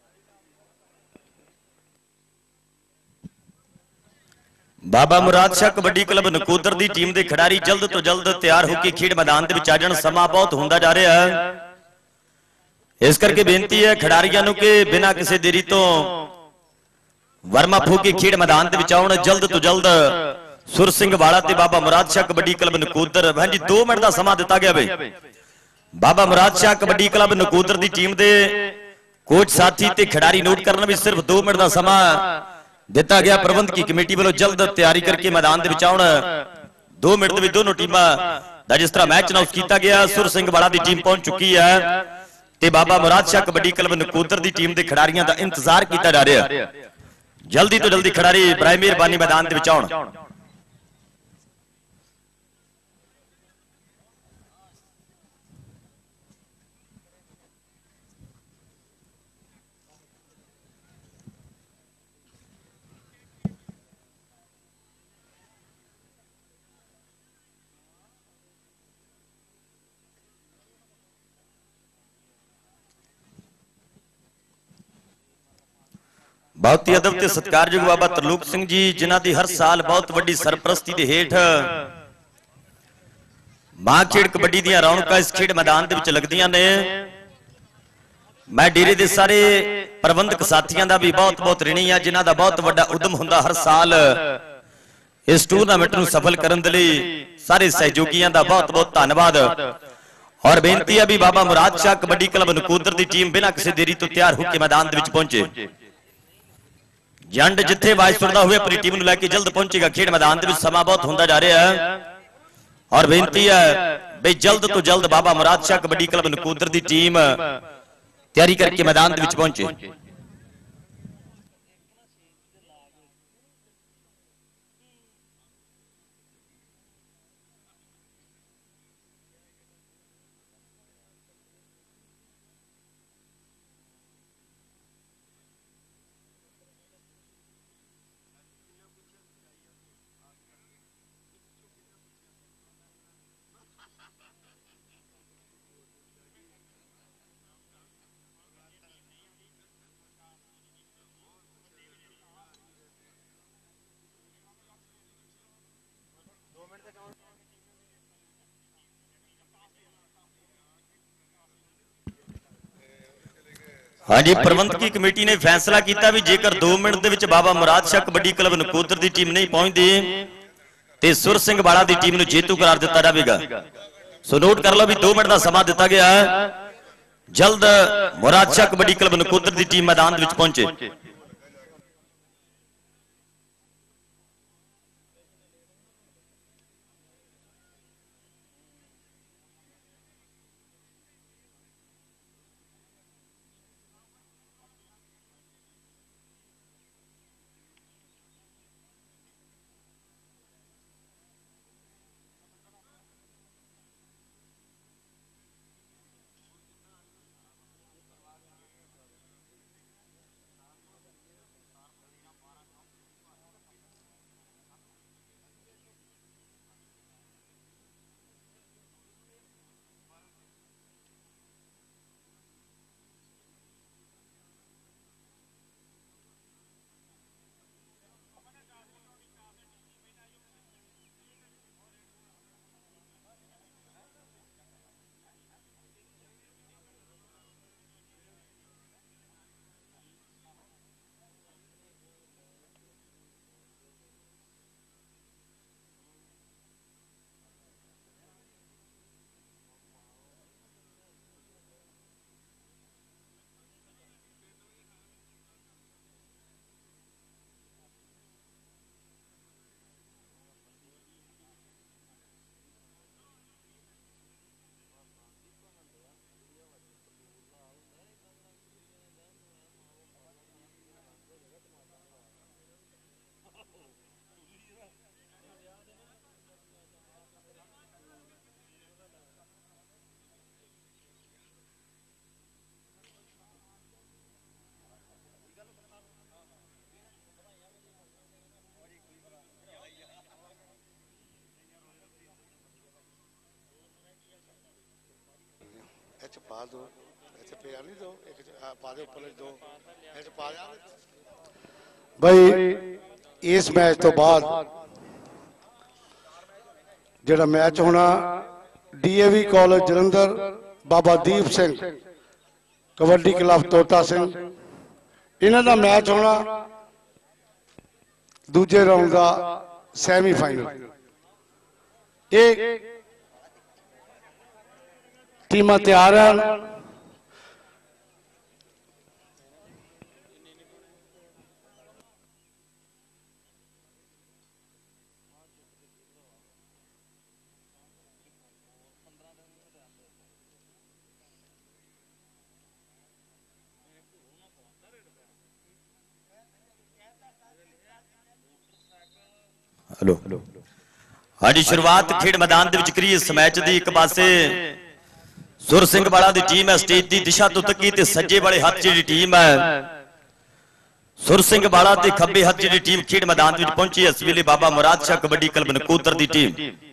बाबा मुराद शाह कबड्डी क्लब नकोदर की टीम के खिडारी जल्द तो जल्द तैयार होकर खेड मैदान के आ जाण। समा बहुत होंदा जा रहा है इस करके बेनती है खिडारियों के बिना किसी देरी तो वर्मा अप होकर खेड मैदान के आउण। जल्द तो जल्द सुर सिंह वाला ते बाबा मुराद शाह कबड्डी क्लब नकोदर हाँ जी दो मिनट का समा दिता गया बई। बाबा मुराद शाह कबड्डी क्लब नकोदर की टीम के कोच साथी ते खिडारी नोट करना भी सिर्फ दो मिनट का समा दिता गया। प्रबंध की कमेटी वालों जल्द तैयारी करके मैदान के आउण। दो मिनट में दोनों टीमां दा जिस तरह मैच अनाउंस किया गया सुर सिंह वाला की टीम पहुंच चुकी है ते बाबा मुराद शाह कबड्डी क्लब नकोदर की टीम के खिडारियों का इंतजार किया जा रहा है। जल्दी तो जल्दी खिडारी बराए मेहरबानी मैदान के आउण। बहुत ही अदब ते सत्कारयोग बाबा तरलोक सिंह जी जिन्हां दी हर साल बहुत वड्डी सरप्रस्ती दे हेठ मां खेड कबड्डी दी रौनकां इस खेड मैदान दे विच लगदियां ने। मैं डेरे दे सारे प्रबंधक साथियां दा भी बहुत बहुत ऋणी हां जिन्हां दा बहुत वड्डा उद्यम हुंदा हर साल इस टूरनामेंट नूं सफल करन दे लई। सारे सहयोगियां दा बहुत बहुत धन्नवाद और बेनती है भी बाबा मुराद शाह कबड्डी क्लब नकोदर दी टीम बिना किसी देरी तो तैयार होकर मैदान दे विच पहुंचे। जंड जिथे आवाज सुनता हुए अपनी टीम को लैके जल्द पहुंचेगा। खेड मैदान के समा बहुत होंदा जा रहा है और बेनती है भाई जल्द तो जल्द बाबा मुराद शाह कबड्डी क्लब नकोदर की टीम तैयारी करके मैदान के पहुंचे। हाँ जी प्रबंधकी कमेटी ने फैसला किया भी जेकर दो मिनट के विच बाबा मुराद शाह कबड्डी क्लब नकोदर की टीम नहीं पहुंचती तो सुर सिंह वाला की टीम को जेतू करार दिता जाएगा। सो नोट कर लो भी दो मिनट का समा दिता गया है। जल्द मुराद शाह कबड्डी क्लब नकोदर की टीम मैदान में पहुंचे। ਪਾ ਦੋ ਇੱਥੇ ਪਿਆ ਨਹੀਂ ਦੋ ਇੱਕ ਪਾ ਦੇ ਉੱਪਰ ਦੋ ਇਹ ਪਾ ਜਾ ਬਈ। ਇਸ ਮੈਚ ਤੋਂ ਬਾਅਦ ਜਿਹੜਾ ਮੈਚ ਹੋਣਾ DAV college Jalandhar Baba Deep Singh kabaddi club Tota Singh, ਇਹਨਾਂ ਦਾ ਮੈਚ ਹੋਣਾ ਦੂਜੇ ਰਾਉਂਡ ਦਾ ਸੈਮੀਫਾਈਨਲ। ਇਹ ਟੀਮਾਂ ਤਿਆਰ ਹਨ। ਹੈਲੋ ਹਾਂਜੀ, ਸ਼ੁਰੂਆਤ ਖੇਡ ਮੈਦਾਨ ਦੇ ਵਿੱਚ ਕਰੀ ਇਸ ਮੈਚ ਦੀ। ਇੱਕ ਪਾਸੇ ਸੁਰ ਸਿੰਘ ਵਾਲਾ ਦੀ ਟੀਮ ਹੈ, ਸਟੇਜ ਦੀ ਦਿਸ਼ਾ ਤੋਂ ਤੱਕੀ ਤੇ ਸੱਜੇ ਵਾਲੇ ਹੱਥ ਜਿਹੜੀ ਟੀਮ ਹੈ ਸੁਰ ਸਿੰਘ ਵਾਲਾ ਤੇ ਖੱਬੇ ਹੱਥ ਜਿਹੜੀ ਟੀਮ ਖੇਡ ਮੈਦਾਨ ਵਿੱਚ ਪਹੁੰਚੀ। ਇਸ ਵੇਲੇ ਬਾਬਾ ਮੁਰਾਦ ਸ਼ਾਹ ਕਬੱਡੀ ਕਲੱਬ ਨਕੋਦਰ ਦੀ ਟੀਮ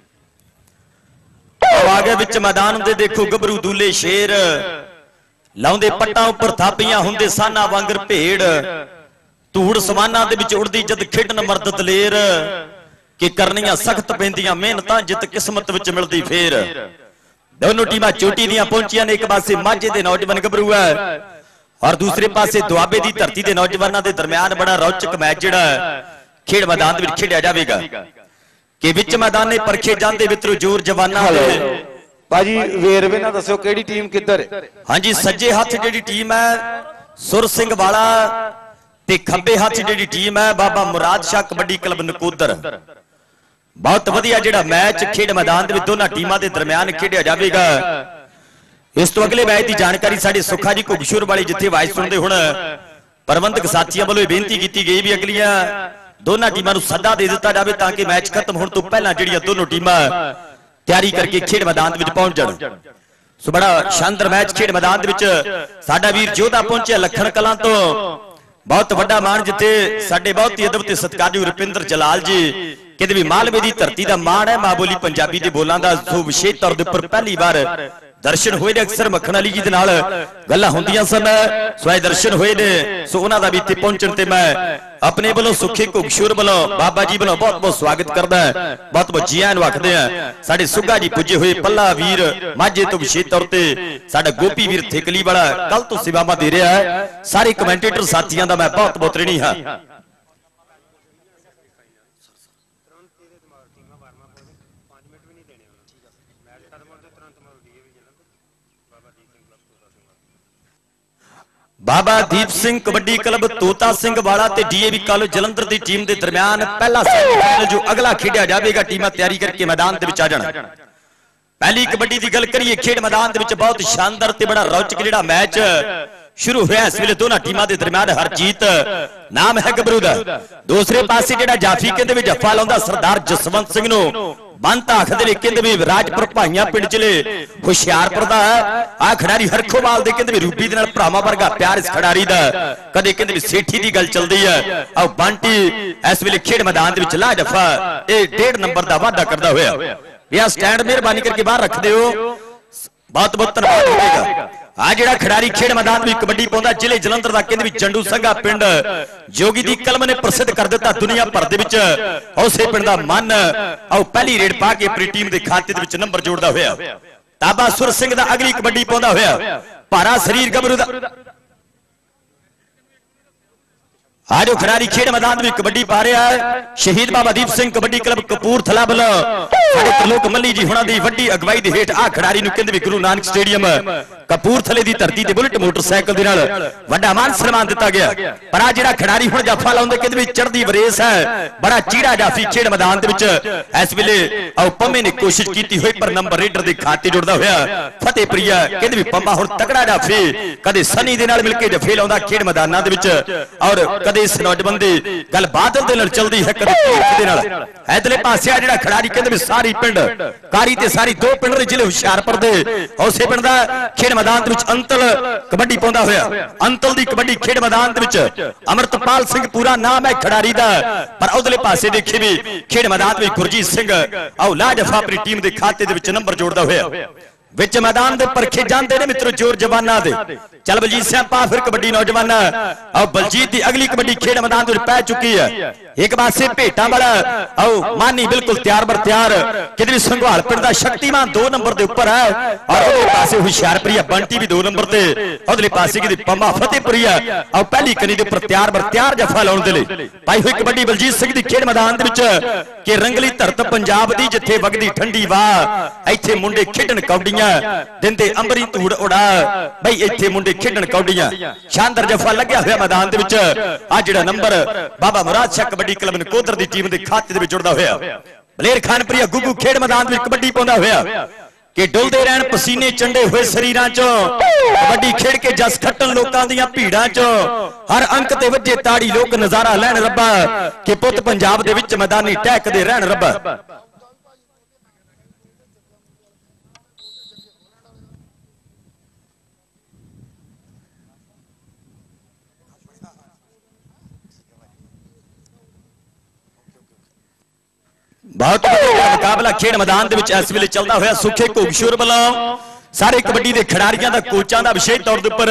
ਆਗੇ ਵਿੱਚ ਮੈਦਾਨ ਦੇ ਦੇਖੋ ਗੱਭਰੂ ਦੂਲੇ ਸ਼ੇਰ ਲਾਉਂਦੇ ਪੱਟਾਂ ਉੱਪਰ ਥਾਪੀਆਂ ਹੁੰਦੇ ਸਾਨਾ ਵਾਂਗਰ ਭੇੜ, ਧੂੜ ਸਮਾਨਾਂ ਦੇ ਵਿੱਚ ਉੜਦੀ ਜਦ ਖੇਡਣ ਮਰਦ ਦਲੇਰ, ਕਿ ਕਰਨੀਆਂ ਸਖਤ ਪੈਂਦੀਆਂ ਮਿਹਨਤਾਂ ਜਿੱਤ ਕਿਸਮਤ ਵਿੱਚ ਮਿਲਦੀ ਫੇਰ। ਦੋਨੋਂ ਟੀਮਾਂ ਚੋਟੀ ਦੀਆਂ ਪਹੁੰਚੀਆਂ ਨੇ। ਇੱਕ ਪਾਸੇ ਮਾਝੇ ਦੇ ਨੌਜਵਾਨ ਗੱਭਰੂ ਹੈ ਔਰ ਦੂਸਰੇ ਪਾਸੇ ਦੁਆਬੇ ਦੀ ਧਰਤੀ ਦੇ ਨੌਜਵਾਨਾਂ ਦੇ ਦਰਮਿਆਨ ਬੜਾ ਰੌਚਕ ਮੈਚ ਜਿਹੜਾ ਖੇਡ ਮੈਦਾਨ ਦੇ ਵਿੱਚ ਖੇਡਿਆ ਜਾਵੇਗਾ ਕਿ ਵਿੱਚ ਮੈਦਾਨੇ ਪਰਖੇ ਜਾਂਦੇ ਵਿਤਰੂ ਜ਼ੋਰ ਜਵਾਨਾਂ ਦੇ। ਭਾਜੀ ਵੇਰਵੇ ਨਾਲ ਦੱਸਿਓ ਕਿਹੜੀ ਟੀਮ ਕਿੱਧਰ ਹੈ? ਹਾਂਜੀ, ਸੱਜੇ ਹੱਥ ਜਿਹੜੀ ਟੀਮ ਹੈ ਸੁਰ ਸਿੰਘ ਵਾਲਾ ਤੇ ਖੱਬੇ ਹੱਥ ਜਿਹੜੀ ਟੀਮ ਹੈ ਬਾਬਾ ਮੁਰਾਦ ਸ਼ਾਹ ਕਬੱਡੀ ਕਲੱਬ ਨਕੋਦਰ। ਬਹੁਤ ਵਧੀਆ ਜਿਹੜਾ ਮੈਚ ਖੇਡ ਮੈਦਾਨ ਦੇ ਵਿੱਚ ਦੋਨਾਂ ਟੀਮਾਂ ਦੇ ਦਰਮਿਆਨ ਖੇਡਿਆ ਜਾਵੇਗਾ। ਇਸ ਤੋਂ ਅਗਲੇ ਮੈਚ ਦੀ ਜਾਣਕਾਰੀ ਸਾਡੇ ਸੁੱਖਾ ਜੀ ਘੁਗਸ਼ੂਰ ਵਾਲੀ ਜਿੱਥੇ ਵਾਇਸ ਸੁਣਦੇ ਹੁਣ ਪ੍ਰਬੰਧਕ ਸਾਥੀਆਂ ਵੱਲੋਂ ਬੇਨਤੀ ਕੀਤੀ ਗਈ ਵੀ ਅਗਲੀਆਂ ਦੋਨਾਂ ਟੀਮਾਂ ਨੂੰ ਸੱਦਾ ਦੇ ਦਿੱਤਾ ਜਾਵੇ ਤਾਂ ਕਿ ਮੈਚ ਖਤਮ ਹੋਣ ਤੋਂ ਪਹਿਲਾਂ ਜਿਹੜੀਆਂ ਦੋਨੋਂ ਟੀਮਾਂ ਤਿਆਰੀ ਕਰਕੇ ਖੇਡ ਮੈਦਾਨ ਦੇ ਵਿੱਚ ਪਹੁੰਚ ਜਾਣ। ਸੋ ਬੜਾ ਸ਼ਾਨਦਾਰ ਮੈਚ ਖੇਡ ਮੈਦਾਨ ਦੇ ਵਿੱਚ ਸਾਡਾ ਵੀਰ ਜੋਧਾ ਪਹੁੰਚਿਆ ਲੱਖਣ ਕਲਾਂ ਤੋਂ। ਬਹੁਤ ਵੱਡਾ ਮਾਣ ਜਿੱਥੇ ਸਾਡੇ ਬਹੁਤ ਹੀ ਅਦਬ ਤੇ ਸਤਿਕਾਰਯੋਗ ਰੁਪਿੰਦਰ ਜਲਾਲ ਜੀ ਕਹਿੰਦੇ ਵੀ ਮਾਲਵੇ ਦੀ ਧਰਤੀ ਦਾ ਮਾਣ ਹੈ ਮਾਂ ਬੋਲੀ ਪੰਜਾਬੀ ਦੇ ਬੋਲਾਂ ਦਾ। ਸੋ ਵਿਸ਼ੇਸ਼ ਤੌਰ ਦੇ ਉੱਪਰ ਪਹਿਲੀ ਵਾਰ ਦਰਸ਼ਨ ਹੋਏ ਨੇ। ਅਕਸਰ ਮੱਖਣ ਅਲੀ ਜੀ ਦੇ ਨਾਲ ਗੱਲਾਂ ਹੁੰਦੀਆਂ ਸਨ, ਸੋ ਇਹ ਦਰਸ਼ਨ ਹੋਏ ਨੇ। ਸੋ ਉਹਨਾਂ ਦਾ ਵੀ ਇੱਥੇ ਪਹੁੰਚਣ ਤੇ ਮੈਂ ਆਪਣੇ ਵੱਲੋਂ ਸੁੱਖੇ ਘੁਗਸ਼ੂਰ ਵੱਲੋਂ ਬਾਬਾ ਜੀ ਵੱਲੋਂ ਬਹੁਤ ਬਹੁਤ ਸਵਾਗਤ ਕਰਦਾ, ਬਹੁਤ ਬਹੁਤ ਜੀ ਆਇਆਂ ਨੂੰ ਆਖਦੇ ਆ। ਸਾਡੇ ਸੁੱਗਾ ਜੀ ਪੁੱਜੇ ਹੋਏ ਪੱਲਾ ਵੀਰ ਮਾਝੇ ਤੋਂ ਵਿਸ਼ੇਸ਼ ਤੌਰ ਤੇ ਸਾਡਾ ਗੋਪੀ ਵੀਰ ਥੇਕਲੀ ਵਾਲਾ ਕੱਲ ਤੋਂ ਸੇਵਾਵਾਂ ਦੇ ਰਿਹਾ ਹੈ। ਸਾਰੇ ਕਮੈਂਟੇਟਰ ਸਾਥੀਆਂ ਦਾ ਮੈਂ ਬਹੁਤ ਬਹੁਤ ਰਿਣੀ ਹਾਂ। ਬਾਬਾ ਦੀਪ ਸਿੰਘ ਕਬੱਡੀ ਕਲੱਬ ਤੋਤਾ ਸਿੰਘ ਵਾਲਾ ਤੇ ਡੀਏਵੀ ਕਾਲਜ ਜਲੰਧਰ ਦੀ ਟੀਮ ਦੇ ਦਰਮਿਆਨ ਪਹਿਲਾ ਸੈਮੀਫਾਈਨਲ ਜੋ ਅਗਲਾ ਖੇਡਿਆ ਜਾਵੇਗਾ। ਟੀਮਾਂ ਤਿਆਰੀ ਕਰਕੇ ਮੈਦਾਨ ਦੇ ਵਿੱਚ ਆ ਜਾਣ। ਪਹਿਲੀ ਕਬੱਡੀ ਦੀ ਗੱਲ ਕਰੀਏ ਖੇਡ ਮੈਦਾਨ ਦੇ ਵਿੱਚ ਬਹੁਤ ਸ਼ਾਨਦਾਰ ਤੇ ਬੜਾ ਰੌਚਕ ਜਿਹੜਾ ਮੈਚ ਸ਼ੁਰੂ ਹੋਇਆ ਇਸ ਵੇਲੇ ਦੋਨਾਂ ਟੀਮਾਂ ਦੇ ਦਰਮਿਆਨ। ਹਰਜੀਤ ਨਾਮ ਹੈ ਗੱਭਰੂ ਦਾ। ਦੂਸਰੇ ਪਾਸੇ ਜਿਹੜਾ ਜਾਫੀ ਕਹਿੰਦੇ ਵੀ ਜੱਫਾ ਲਾਉਂਦਾ ਸਰਦਾਰ ਜਸਵੰਤ ਸਿੰਘ ਨੂੰ ਬੰਤਾ ਆਖਦੇ ਨੇ। ਕਹਿੰਦੇ ਵੀ ਰਾਜਪੁਰ ਭਾਈਆਂ ਪਿੰਡ ਜ਼ਿਲ੍ਹੇ ਹੁਸ਼ਿਆਰਪੁਰ ਦਾ ਆ ਖਿਡਾਰੀ ਹਰਖੋਵਾਲ ਦੇ ਕਹਿੰਦੇ ਵੀ ਰੂਬੀ ਦੇ ਨਾਲ ਭਰਾਵਾਂ ਵਰਗਾ ਪਿਆਰ ਇਸ ਖਿਡਾਰੀ ਦਾ। ਕਦੇ ਕਹਿੰਦੇ ਵੀ ਸੇਠੀ ਦੀ ਗੱਲ ਚੱਲਦੀ ਹੈ। ਆਹ ਬੰਟੀ ਇਸ ਵੇਲੇ ਖੇਡ ਮੈਦਾਨ ਦੇ ਵਿੱਚ ਲਾ ਜੱਫਾ ਇਹ ਡੇਢ ਨੰਬਰ ਦਾ ਵਾਅਦਾ ਕਰਦਾ ਹੋਇਆ। ਇਹ ਸਟੈਂਡ ਮਿਹਰਬਾਨੀ ਕਰਕੇ ਬਾਹਰ ਰੱਖ ਦਿਓ, ਬਹੁਤ ਬਹੁਤ ਧੰਨਵਾਦ ਹੋਵੇਗਾ। ਆ ਜਿਹੜਾ ਖਿਡਾਰੀ ਖੇਡ ਮੈਦਾਨ ਵਿੱਚ ਕਬੱਡੀ ਪਾਉਂਦਾ ਜ਼ਿਲ੍ਹੇ ਜਲੰਧਰ ਦਾ ਕਹਿੰਦੇ ਵੀ ਜੰਡੂ ਸੰਘਾ ਪਿੰਡ ਜੋਗੀ ਦੀ ਕਲਮ ਨੇ ਪ੍ਰਸਿੱਧ ਕਰ ਦਿੱਤਾ ਦੁਨੀਆ ਭਰ ਦੇ ਵਿੱਚ। ਉਸੇ ਪਿੰਡ ਦਾ ਮਨ ਆਓ ਪਹਿਲੀ ਰੇਡ ਪਾ ਕੇ ਆਪਣੀ ਟੀਮ ਦੇ ਖਾਤੇ ਦੇ ਵਿੱਚ ਨੰਬਰ ਜੋੜਦਾ ਹੋਇਆ। ਤਾਬਾ ਸੁਰ ਸਿੰਘ ਦਾ ਅਗਲੀ ਕਬੱਡੀ ਪਾਉਂਦਾ ਹੋਇਆ ਭਾਰਾ ਸਰੀਰ ਗੱਭਰੂ ਦਾ। ਆਜੋ ਖਿਡਾਰੀ ਖੇਡ ਮੈਦਾਨ ਵਿੱਚ ਕਬੱਡੀ ਪਾ ਰਿਹਾ ਹੈ ਸ਼ਹੀਦ ਬਾਬਾ ਦੀਪ ਸਿੰਘ ਕਬੱਡੀ ਕਲੱਬ ਕਪੂਰਥਲਾ ਵੱਲੋਂ ਸਾਡੇ ਤਰਲੋਕ ਮੱਲੀ ਜੀ ਹੁਣਾਂ ਦੀ ਵੱਡੀ ਅਗਵਾਈ ਦੇ ਹੇਠ ਆ ਖਿਡਾਰੀ ਨੂੰ ਕਹਿੰਦੇ ਵੀ ਗੁਰੂ ਨਾਨਕ ਸਟੇਡੀਅਮ ਕਪੂਰਥਲੇ ਦੀ ਧਰਤੀ ਤੇ ਬੁਲਟ ਮੋਟਰਸਾਈਕਲ ਦੇ ਨਾਲ ਵੱਡਾ ਮਾਨ ਸਨਮਾਨ ਦਿੱਤਾ ਗਿਆ। ਪਰ ਆ ਜਿਹੜਾ ਖਿਡਾਰੀ ਹੁਣ ਜਾਫਾ ਲਾਉਂਦੇ ਕਹਿੰਦੇ ਵੀ ਚੜ੍ਹਦੀ ਵਰੇਸ ਹੈ, ਬੜਾ ਚੀੜਾ ਜਾਫੀ ਖੇਡ ਮੈਦਾਨ ਦੇ ਵਿੱਚ ਇਸ ਵੇਲੇ ਆਓ ਪੰਮੇ ਨੇ ਕੋਸ਼ਿਸ਼ ਕੀਤੀ ਹੋਈ ਪਰ ਨੰਬਰ ਰੇਡਰ ਦੇ ਖਾਤੇ ਜੁੜਦਾ ਹੋਇਆ ਫਤਿਹ ਪ੍ਰਿਆ ਕਹਿੰਦੇ ਵੀ ਪੰਮਾ ਹੁਣ ਤਕੜਾ ਜਾਫੀ ਕਦੇ ਸਨੀ ਦੇ ਨਾਲ ਮਿਲ ਕੇ ਜਫੇ ਲਾਉਂਦਾ ਖੇਡ ਮੈਦਾਨਾਂ ਦੇ ਵਿੱਚ ਔਰ ਕਦੇ ਇਸ ਨੌਜਵਾਨ ਦੀ ਗੱਲ ਬਾਦਲ ਦੇ ਨਾਲ ਚੱਲਦੀ ਹੈ ਕਦੇ ਦੇ ਨਾਲ। ਇਧਰਲੇ ਪਾਸੇ ਆ ਜਿਹੜਾ ਖਿਡਾਰੀ ਕਹਿੰਦੇ ਵੀ ਸਾਰੀ ਪਿੰਡ ਕਾਰੀ ਤੇ ਸਾਰੀ ਦੋ ਪਿੰਡ ਦੇ ਜ਼ਿਲ੍ਹੇ ਹੁਸ਼ਿਆਰਪੁਰ ਦੇ ਉਸੇ ਪਿੰਡ ਦਾ ਖੇਡ ਮੈਦਾਨ ਦੇ ਵਿੱਚ ਅੰਤਲ ਕਬੱਡੀ ਪਾਉਂਦਾ ਹੋਇਆ। ਅੰਤਲ ਦੀ ਕਬੱਡੀ ਖੇਡ ਮੈਦਾਨ ਦੇ ਵਿੱਚ ਅਮਰਤਪਾਲ ਸਿੰਘ ਪੂਰਾ ਨਾਮ ਹੈ ਖਿਡਾਰੀ ਦਾ। ਪਰ ਉਧਰਲੇ ਪਾਸੇ ਦੇਖੀ ਵੀ ਖੇਡ ਮੈਦਾਨ ਵਿੱਚ ਗੁਰਜੀਤ ਸਿੰਘ ਆਓ ਲਾਜਫਾ ਆਪਣੀ ਟੀਮ ਦੇ ਖਾਤੇ ਦੇ ਵਿੱਚ ਨੰਬਰ ਜੋੜਦਾ ਹੋਇਆ। विच मैदान दे परखे जाते ने मित्रों जोर जवाना दे। चल बलजीत सिंह पा फिर कबड्डी नौजवान और बलजीत की अगली कबड्डी खेड मैदान में पै चुकी है। एक पासे भेटा वाला आओ मानी बिल्कुल तैयार बर तैयार किधर संघवाल पिंड दा शक्तिमान दो नंबर के उपर है और उधर पासे हुशियारपुरी बंटी भी दो नंबर से उधरले पासे की पंबा फतेहपुरी है और पहली कनी के उपर तैयार बर तैयार जफा लाने के लिए पाई हुई कबड्डी बलजीत सिंह की खेड मैदान के रंगली धरत पंजाब की जिथे वगदी ठंडी वाह इत्थे मुंडे खेडन कौडियां दिंदे अंबरी धूड़ उड़ा बई इत्थे मुंडे खेडन कौडियां शानदार जफा लग्या हुआ मैदान दे विच आ जिहड़ा नंबर बाबा मुराद शाह कबड्डी क्लब नकोदर दी टीम दे खाते दे विच जुड़दा होया बलेर खानपुरी गुगू खेड मैदान में कबड्डी पाउंदा होया कि डुलदे रहन पसीने चंडे हुए शरीरां चों कबड्डी खेड के जस खट्टन लोकां दीयां भीड़ां चों हर अंक ते वज्जे ताड़ी लोक नजारा लैण रब्बा कि पुੱਤ पंजाब दे विच मैदानी टहकदे रहन रब्बा। बहुत मुकाबला खेड मैदान के इस वेले चलता हुआ सुखे घोगशोर वालों सारे कबड्डी के खिडारियों का कोचां का विशेष तौर पर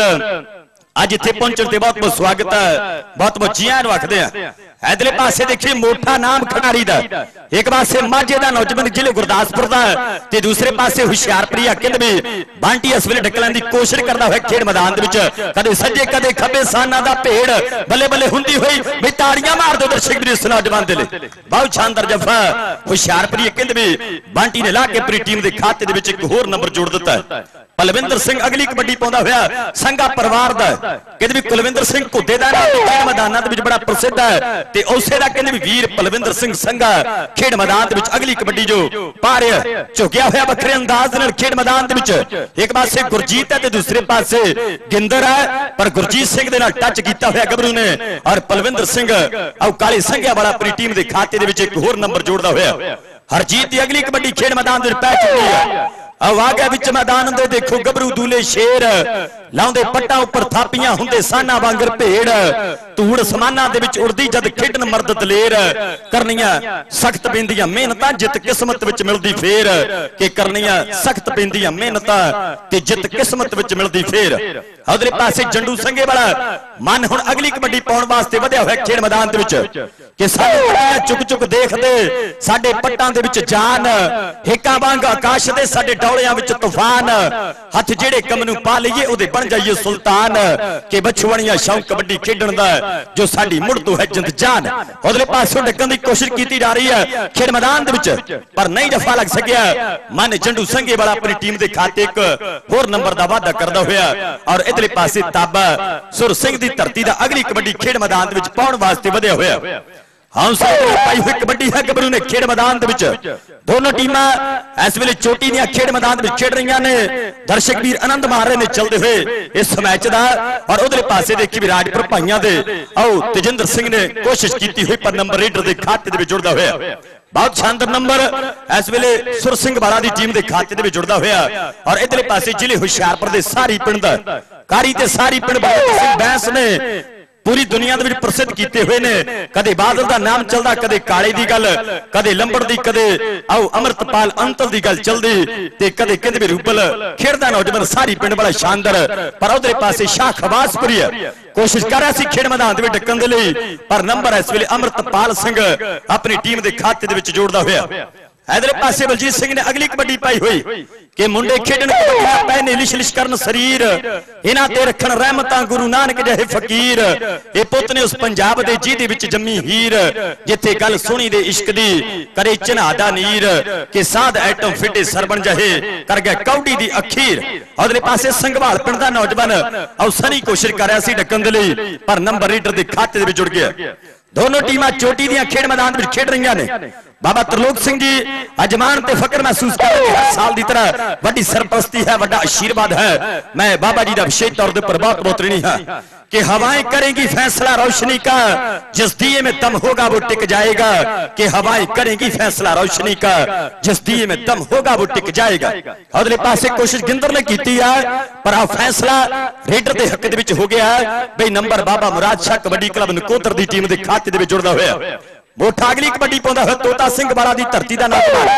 अज इत्थे पहुंचण ते बहुत बहुत स्वागत है बहुत बहुत जी आयन आखदे हैं। इधरले पासे देखिए मोटा नाम खिडारी दा एक पासे माझे दा नौजवान जिले गुरदासपुर दा ते दूसरे पासे हुशियारपुरी किंद भी बांटी इस वेले ढकलण दी कोशिश करदा होया खेड मैदान दे विच कदे सज्जे कदे खब्बे साना दा भेड़ बल्ले बल्ले हुंदी होई भी ताड़ियां मार दो दर्शक भी इस नौजवान दे लई बहुत शानदार जफा हुशियारपुरी किंद भी बांटी ने ला के अपनी टीम दे खाते दे विच एक होर नंबर जोड़ दिता है। बलविंदर सिंह अगली कबड्डी पाउंदा होया संघा परिवार दा किंद भी कुलविंदर सिंह घुद्दे दा खेड मैदानां दे विच बड़ा प्रसिद्ध है ते उसे दा कहंदे वीर बलविंदर सिंह संघा खेड मैदान दे विच अगली कबड्डी जो पा रहा झुकिया होया बखरे अंदाज नाल खेड मैदान दे विच एक पासे गुरजीत है ते दूसरे पासे गिंदर है पर गुरजीत सिंह दे नाल टच कीता होया गबरू ने और बलविंदर सिंह औ काले संघिया वाला अपनी टीम दे खाते दे विच एक होर नंबर जोड़दा होया। हरजीत दी अगली कबड्डी खेड मैदान दे पै चुकी है। अब आ गया विच मैदान दे देखो गबरू दूले शेर लाउंदे पट्टा उपर थापियां हुंदे साना वांगर भेड़ धूड़ समाना दे विच उड़दी जद खेडन मर्द दलेर करनियां सख्त पेंदियां मेहनतां जित किस्मत विच मिलदी फेर के करनियां सख्त पेंदियां मेहनतां ते जित किस्मत विच मिलदी फेर। उधरे पासे जंडू संघे वाला मन हुण अगली कबड्डी पाउण वास्ते वधिया होया खेड मैदान दे विच कि साडे पट्टा चुक चुक देखदे साडे पट्टां दे विच जान हिक्कां वांग आकाश दे साडे डौलियां विच तूफान हथ जेड़े कम नूं पा लईए ओदे बन जाइए सुल्तान के बछुआणियां शौक कबड्डी खेडण दा जो साडी मुड़ तो है जिंद जान। उधरले पासों ढकण दी कोशिश की जा रही है खेड मैदान दे विच पर नहीं जफा लग सकिया। मन जंडू संघे वाला अपनी टीम दे खाते एक होर नंबर दा वादा करदा होया और इधरले पासे ताबा सुर सिंह दी धरती दा अगली कबड्डी खेड मैदान दे विच पाउण वास्ते वधिया होया। हौसला पाई हुई कबड्डी है गबरू ने खेड मैदान दे विच दोनों टीमां इस वेले चोटी दी खेड मैदान दे विच खेड रहीआं ने दर्शक वीर आनंद मार रहे ने चलदे हुए इस मैच दा और उधरले पासे देखी भी राजपुर भाइयां दे आओ तेजिंदर सिंह ने कोशिश की हुई पर नंबर रेडर दे खाते दे विच जुड़दा होया। बहुत शानदार नंबर इस वेले सुर सिंह वाला दी टीम दे खाते दे विच जुड़दा होया और इधरले पासे जिले हुशियारपुर दे सारी पिंड दा कारी ते सारी पिंड बाबा सिंह बैंस ने पूरी दुनिया दे विच प्रसिद्ध कीते हुए ने कदे बादल दा नाम चलदा कदे काले दी गल कदे लंबड़ दी कदे आओ अमृतपाल अंतल दी गल चलदी ते कदे कहंदे भी रूबल खेडदा नौजवान सारी पिंड बड़ा शानदार पर उधरे पासे शाह खवासपुरी कोशिश कर रहा सी खेड मैदान दे विच ढकण दे लई पर नंबर इस वेले अमृतपाल सिंह अपनी टीम दे खाते दे विच जोड़दा होया। इधर पासे बलजीत सिंह ने अगली कबड्डी पाई हुई कि मुंडे खेडन कबड्डी पहने लिश लिश करन शरीर इन्हां ते रखण रहमतां गुरु नानक जहे फकीर ए पुੱਤ ने उस पंजाब दे जिहदे विच जम्मी हीर जिथे गल सुनी दे इश्क दी करे चन्हादा नीर कि साध ऐटम फिटे सरबन जहे कर गए कौडी दी अखीर। उधरे पासे संघवाल पिंड दा नौजवान औसनी कोशिश कर रहा सी ढकण दे लई पर नंबर रीडर दे खाते दे विच जुड़ गया। दोनों टीमां चोटी दी खेड मैदान में खेड रही ने। बाबा त्रिलोक सिंह जी अजमान ते फकर महसूस कर रहे हैं साल की तरह बड़ी सरपरस्ती है बड़ा आशीर्वाद है। मैं बाबा जी का विशेष तौर पर बहुत बहुत ऋणी है कि हवाएं करेंगी फैसला रोशनी का जिस दिए में दम होगा वो टिक जाएगा कि हवाएं करेंगी फैसला रोशनी का जिस दिए में दम होगा वो टिक जाएगा। अगले पासे कोशिश गिंदर ने की है पर आ फैसला रेडर के हक दे विच हो गया बई नंबर बाबा मुराद शाह कबड्डी क्लब नकोदर की टीम के खाते दे विच जुड़दा होया। मोटा अगली कबड्डी पाउंदा होया तोता सिंह वाला दी धरती दा नाम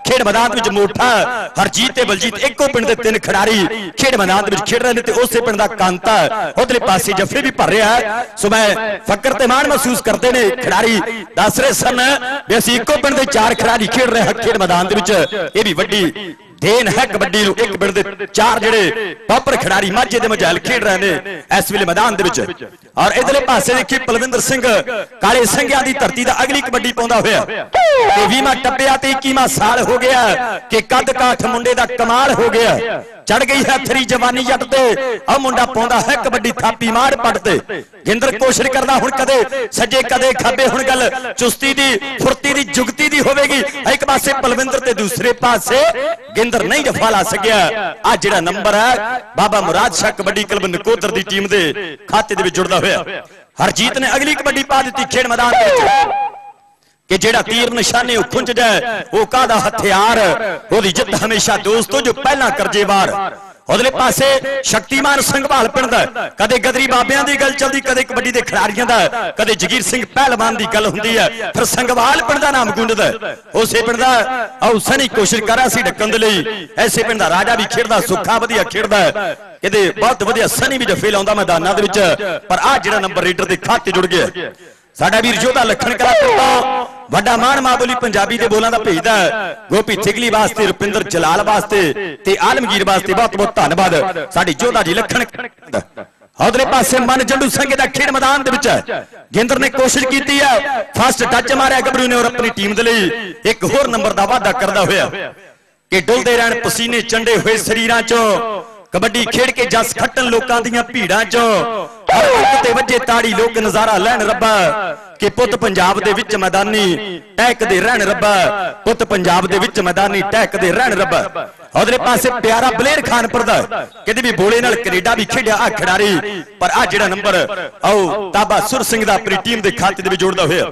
खेड मैदान विच मोठा हरजीत ते बलजीत इक्को पिंड दे तीन खिडारी खेड मैदान विच खेड रहे ने ते उसे पिंड दा कांता उधरले पासे जफे भी भर रहा है। सो मैं फकर ते मान महसूस करते ने खिडारी दस रहे सन भी असीं इक्को पिंड दे चार खिडारी खेड रहे हैं खेड मैदान दे विच। इह भी वड्डी देन है कबड्डी नूं एक पिंड दे चार जिहड़े टॉपर खिडारी माझे दे मजाल खेड रहे ने इस वेले मैदान दे विच। और इधरले पासे देखी बलविंदर सिंह काले संघिया दी धरती दा अगली कबड्डी पाउंदा होया ते बीसवां टप्पिया ते इक्कीवां साल हो गया कि कद काठ मुंडे दा कमाल हो गया। चढ़ गई है थरी जवानी जट ते आ मुंडा पाउंदा है कबड्डी थापी मार पट ते। गिंदर कोशिश करदा हुण कदे सज्जे कदे खब्बे हुण गल चुस्ती दी फुर्ती दी जुगती दी होवेगी। एक पासे बलविंदर ते दूसरे पासे गिंदर नहीं जफा ला सकिया। आ जिहड़ा नंबर है बाबा मुराद शाह कबड्डी क्लब नकोदर दी टीम दे खाते दे विच जुड़दा होया। हरजीत ने अगली कबड्डी पा दी खेड मैदान दे विच कि जेड़ा तीर निशाने खुंज जाए वो कादा हथियार ओदी जित हमेशा दोस्तों जो पहला करजेवार। उधरले पासे शक्तिमान संघवाल पिंड दा कदे गदरी बाबियां दी गल चलदी कदे कबड्डी दे खिडारियां दा कदे जगीर सिंह पहलवान दी गल हुंदी है फिर संघवाल पिंड दा नाम गूंजदा उसे पिंड दा औ सनी कोशिश करा सी ढक्कन दे लई। ऐसे पिंड दा राजा भी खेडदा सुखा वधिया खेडदा ਇਹਦੇ बहुत वधिया सनी भी जफे लाउंदा मैदानां दे विच। पर आ जिहड़ा नंबर रीडर दे खाते जुड़ गया साडा वीर योधा लखन कला पिंडों वड्डा मान मां बोली पंजाबी दे बोलां दा भेजदा गोपी थिगली वास्ते रुपिंदर जलाल वास्ते ते आलमगीर वास्ते बहुत बहुत धन्नवाद साडी योधा जी लखन। उधरले पासे मन जंडू संघे दा खेड मैदान दे विच गिंदर ने कोशिश कीती है फस्ट टच मारिया गबरू ने और अपनी टीम दे लई एक होर नंबर दा वादा करदा होया कि डुलदे रहन पसीने चंडे हुए शरीरां चों कबड्डी खेड के जस खट्टन लोकां दियां भीड़ां चों हर वक्त ते वजे ताड़ी लोक नजारा लैण रब्बा कि पुत पंजाब दे विच मैदानी टहकदे रहण रब्बा पुत पंजाब दे विच मैदानी टहकदे रहण रब्बा। उधरे पासे प्यारा बलेर खानपुर दा किते भी बोले नाल कनेडा भी खेडिया आ खिडारी पर आ जिहड़ा नंबर आओ ताबा सुर सिंह दा अपनी टीम दे खाते दे विच जोड़दा होया।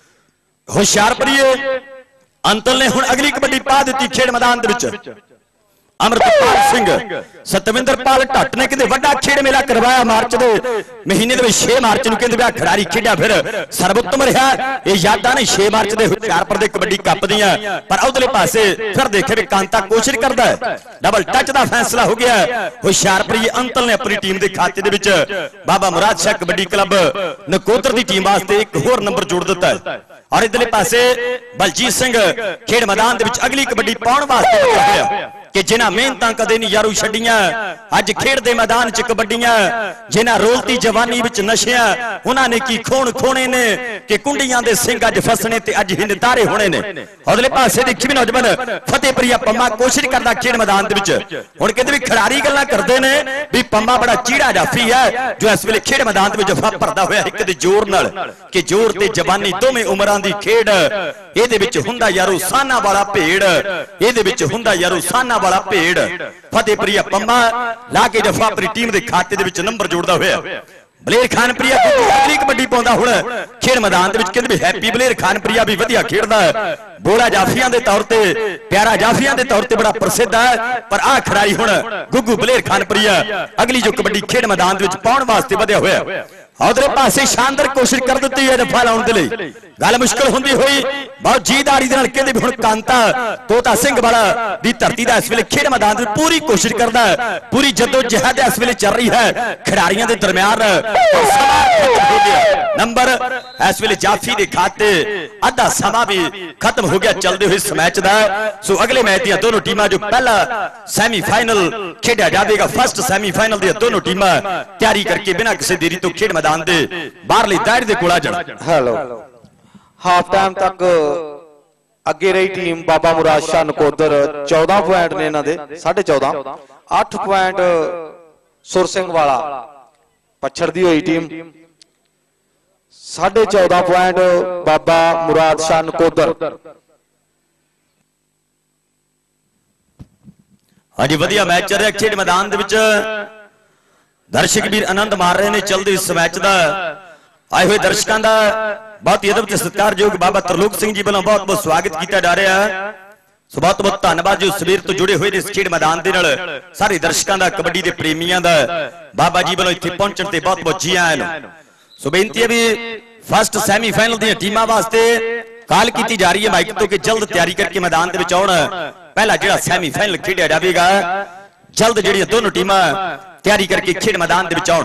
होशियारपुरीए अंतल ने हुण अगली कबड्डी पा दित्ती खेड मैदान दे विच। अमृतपाल सिंह सतविंदर पाल ढट ने कहते वड्डा खेड मेला करवाया मार्च दे महीने दे छे मार्च नूं कहते वे खिडारी खेडिया फिर सर्वोत्तम रहा ये यादां ने छे मार्च दे हुशियारपुर दे कबड्डी कप दियां। पर उधरले पासे फिर देखे भी कांता कोशिश करदा है डबल टच दा फैसला हो गया। होशियारपुरी अंतल ने अपनी टीम दे खाते दे विच बाबा मुराद शाह कबड्डी क्लब नकोदर दी टीम वास्ते एक होर नंबर जोड़ दिता है। और इधरले पासे बलजीत सिंह खेड मैदान दे विच अगली कबड्डी पाउण वास्ते होया कि जिन्हां मेहनतां कदे नहीं यारू छड्डियां अज खेड दे मैदान च कबड्डियां जिन्हां रोलती जवानी विच नशियां उन्हां ने की खून खोने ने कि कुंडियां दे सिंह अज फसने ते अज हिंद तारे होने ने। उधरले पासे देखी भी नौजवान फतेहपुरिया पम्मा कोशिश करदा खेड मैदान दे विच हुण कहते भी खिडारी गल्लां करदे ने भी पम्मा बड़ा चीड़ा जाफी है जो इस वेले खेड मैदान दे विच जफा भरदा होया एक दे जोर नाल कि जोर ते जवानी दोवें उमरां दी खेड ਇਹਦੇ ਵਿੱਚ ਹੁੰਦਾ ਯਾਰੋ ਸਾਨਾ ਵਾਲਾ ਭੇੜ ਇਹਦੇ ਵਿੱਚ ਹੁੰਦਾ ਯਾਰੋ ਸਾਨਾ ਵਾਲਾ ਭੇੜ। ਫਤਿਹਪੁਰੀਆ ਪੰਮਾ ਲਾ ਕੇ ਜਫਾ ਆਪਣੀ ਟੀਮ ਦੇ ਖਾਤੇ ਦੇ ਵਿੱਚ ਨੰਬਰ ਜੋੜਦਾ ਹੋਇਆ। ਬਲੇਰ ਖਾਨਪ੍ਰਿਆ ਅਗਲੀ ਕਬੱਡੀ ਪਾਉਂਦਾ ਹੁਣ ਖੇਡ ਮੈਦਾਨ ਦੇ ਵਿੱਚ ਕਹਿੰਦੇ ਵੀ ਹੈਪੀ ਬਲੇਰ ਖਾਨਪ੍ਰਿਆ ਵੀ ਵਧੀਆ ਖੇਡਦਾ ਹੈ ਬੋਲਾ ਜਾਫੀਆਂ ਦੇ ਤੌਰ ਤੇ ਪਿਆਰਾ ਜਾਫੀਆਂ ਦੇ ਤੌਰ ਤੇ ਬੜਾ ਪ੍ਰਸਿੱਧ ਹੈ। ਪਰ ਆਹ ਖਿਡਾਰੀ ਹੁਣ ਗੁੱਗੂ ਬਲੇਰ ਖਾਨਪ੍ਰਿਆ ਅਗਲੀ ਜੋ ਕਬੱਡੀ ਖੇਡ ਮੈਦਾਨ ਦੇ ਵਿੱਚ ਪਾਉਣ ਵਾਸਤੇ ਵਧਿਆ ਹੋਇਆ। उधरे पासे शानदार कोशिश कर दी है जफा लाउण दे लई गल मुश्किल हुंदी होई बहुत जीदारी दे नाल कहंदे भी हुण कांता तोता सिंह वाला दी धरती दा इस वेले खेड मैदान दे पूरी कोशिश करदा है पूरी जद्दोजहद इस वेले चल रही है खिडारियां दे दरमियान नंबर इस वेले जाफी दे खाते आधा समा भी खत्म हो गया चलते हुए इस मैच दा। सो अगले मैच दी दोनों टीमां जो पहला सैमीफाइनल खेडिया जाएगा फर्स्ट सैमीफाइनल दी दोनों टीमां तैयारी करके बिना किसी देरी तो खेड मैदान दे बाहरले दायरे दे कोल आ जाण। हेलो हाफ टाइम तक अगे रही टीम बाबा मुराद शाह नकोदर चौदह पॉइंट ने इन्हां दे साढ़े चौदह अठ पॉइंट सुर सिंह वाला पछड़ दी हुई टीम साढ़े चौदह पॉइंट बाबा मुराद शाह नकोदर। हाँ जी वधिया मैच चल रहा खेड मैदान दे विच दर्शक भी आनंद मार रहे हैं चलते इस मैच का आए हुए दर्शकों का बहुत ही अदब ते सत्कारयोग बाबा तरलोक सिंह जी वालों बहुत बहुत स्वागत किया जा रहा है। सो बहुत बहुत धन्यवाद जो सवेर तो जुड़े हुए इस खेड मैदान के नाल सारे दर्शकों का कबड्डी के प्रेमियों का बाबा जी वालों इत्थे पहुंचण ते बहुत बहुत जी आए। सो बेनती है भी फर्स्ट सैमीफाइनल दी टीमां वास्ते ਕਾਲ ਕੀਤੀ ਜਾ ਰਹੀ ਹੈ ਮਾਈਕ ਤੋਂ ਕਿ ਜਲਦ ਤਿਆਰੀ ਕਰਕੇ ਮੈਦਾਨ ਦੇ ਵਿੱਚ ਆਉਣ। ਪਹਿਲਾ ਜਿਹੜਾ ਸੈਮੀ ਫਾਈਨਲ ਖੇਡਿਆ ਜਾਵੇਗਾ, ਜਲਦ ਜਿਹੜੀਆਂ ਦੋਨੋਂ ਟੀਮਾਂ ਤਿਆਰੀ ਕਰਕੇ ਖੇਡ ਮੈਦਾਨ ਦੇ ਵਿੱਚ ਆਉਣ।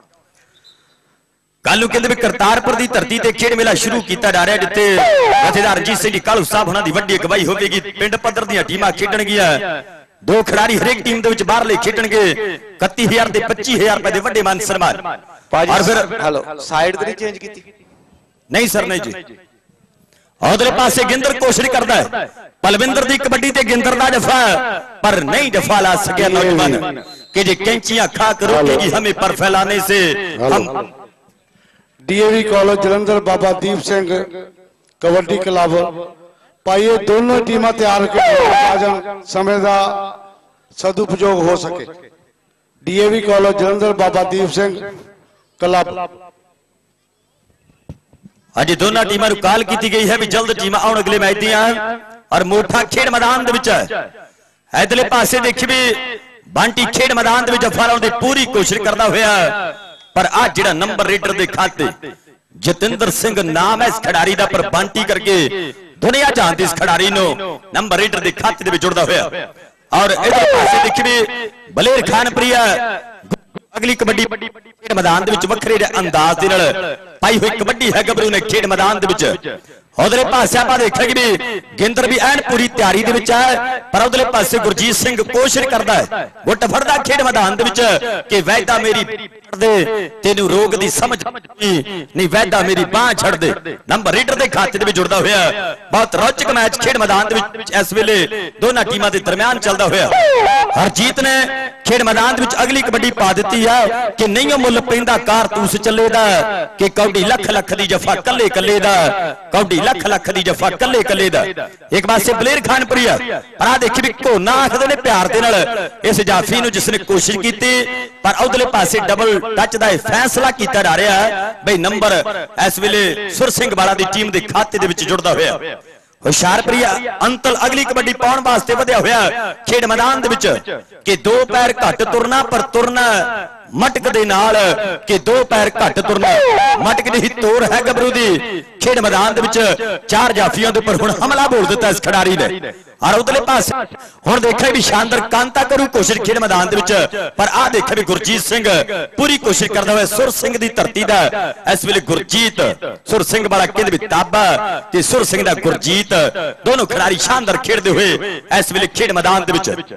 ਕੱਲ ਨੂੰ ਕਹਿੰਦੇ ਵੀ ਕਰਤਾਰਪੁਰ ਦੀ ਧਰਤੀ ਤੇ ਖੇਡ ਮੇਲਾ ਸ਼ੁਰੂ ਕੀਤਾ ਜਾ ਰਿਹਾ, ਜਿੱਥੇ ਜਥੇਦਾਰ ਰਣਜੀਤ ਸਿੰਘ ਜੀ ਕਾਲੂ ਸਾਹਿਬ ਉਹਨਾਂ ਦੀ ਵੱਡੀ ਅਗਵਾਈ ਹੋਵੇਗੀ। ਪਿੰਡ ਪੱਧਰ ਦੀਆਂ ਟੀਮਾਂ ਖੇਡਣਗੀਆਂ, ਦੋ ਖਿਡਾਰੀ ਹਰੇਕ ਟੀਮ ਦੇ ਵਿੱਚ ਬਾਹਰਲੇ ਖੇਡਣਗੇ। ਇਕੱਤੀ ਹਜ਼ਾਰ ਤੇ ਪੱਚੀ ਹਜ਼ਾਰ ਰੁਪਏ ਦੇ ਵੱਡੇ ਮਾਨ ਸਨਮਾਨ। ਔਰ ਫਿਰ ਹੈਲੋ ਸਾਈਡ ਤੇ ਚੇਂਜ ਕੀਤੀ? ਨਹੀਂ ਸਰ, ਨਹੀਂ ਜੀ। ਉਧਰਲੇ ਪਾਸੇ ਗਿੰਦਰ ਕੋਸ਼ਿਸ਼ ਕਰਦਾ ਹੈ, ਪਲਵਿੰਦਰ ਦੀ ਕਬੱਡੀ ਤੇ ਗਿੰਦਰ ਦਾ ਜਫਾ, ਪਰ ਨਹੀਂ ਜਫਾ ਲਾ ਸਕਿਆ ਨੌਜਵਾਨ ਕਿ ਜੇ ਕੈਂਚੀਆਂ ਖਾ कर रोकेगी हमें पर फैलाने से हम। DAV college Jalandhar Baba Deep Singh kabaddi club पाइए दोनों टीमां तैयार कर समय का सदुपयोग हो सके। DAV college Jalandhar Baba Deep Singh club अज दोनों टीमां नूं काल की गई है भी जल्द टीमां आउण अगले मैच दियां और मोठा खेड मैदान दे विच इधरले पासे देखी भी बंटी खेड मैदान दे विच जफा लाउण दी पूरी कोशिश करदा होया, पर आज जिहड़ा नंबर रेडर दे खाते जतिंदर सिंह नाम है इस खिडारी दा, पर बंटी करके दुनिया जानती इस खिडारी नूं नंबर रेडर दे खाते दे विच जुड़दा होया। और इधर पासे देखी भी बलेर खानप्रिया अगली कबड्डी खेड मैदान दे विच वखरे अंदाज दे नाल पाई हुई कबड्डी है गबरू ने खेड मैदान दे विच। उधरले पासे आप देखेंगे भी गिंदर भी एन पूरी तैयारी दे विच है, पर उधरले पासे गुरजीत सिंह कोशिश करता है गुट फड़दा खेड मैदान दे विच कि वैदा मेरी दे तेनू रोग दी समझ नहीं, वैदा मेरी बांह छड़ दे। नंबर रीडर दे खाते दे विच जुड़दा होया बहुत रोचक मैच खेड मैदान दे विच इस वेले दोनों टीमां दे दरमियान चलदा होया। हरजीत ने खेड मैदान दे विच अगली कबड्डी पा दित्ती है कि नहीं मुल पैंदा कारतूस चले दा, कि कौडी लख लख दी जफा कल्ले कल्ले दा, कौडी लख लख दी जफा कल्ले कल्ले दा। एक पासे बलेर खानपुरिया पर आ देखी भी घोना आखदे ने प्यार दे नाल इस जाफी नूं जिसने कोशिश कीती, पर उधरले पासे डबल टच दा फैसला कीता जा रहा है बई नंबर इस वेले सुर सिंह वाला दी टीम दे खाते दे विच जुड़दा होया। हुशियारपुरिया अंतल अगली कबड्डी पाउण वास्ते वधिया होया खेड मैदान दे विच कि दो पैर घट तुरना, पर तुरना मटक दे नाल कि दो पैर घट तुरना। मटक दी तोड़ है गबरू दी खेड मैदान दे विच चार जाफियां दे उपर हुण हमला बोल दिता इस खिडारी ने। और उधरले पासे हुण देखिए भी शानदार कांता करू कोशिश खेड मैदान दे विच, पर आ देखिए भी गुरजीत सिंह पूरी कोशिश करदा होया सुर सिंह दी धरती दा इस वेले गुरजीत सुर सिंह वाला कहंदे भी ताबा ते सुर सिंह दा गुरजीत दोनों खिडारी शानदार खेडदे हुए इस वेले खेड मैदान दे विच।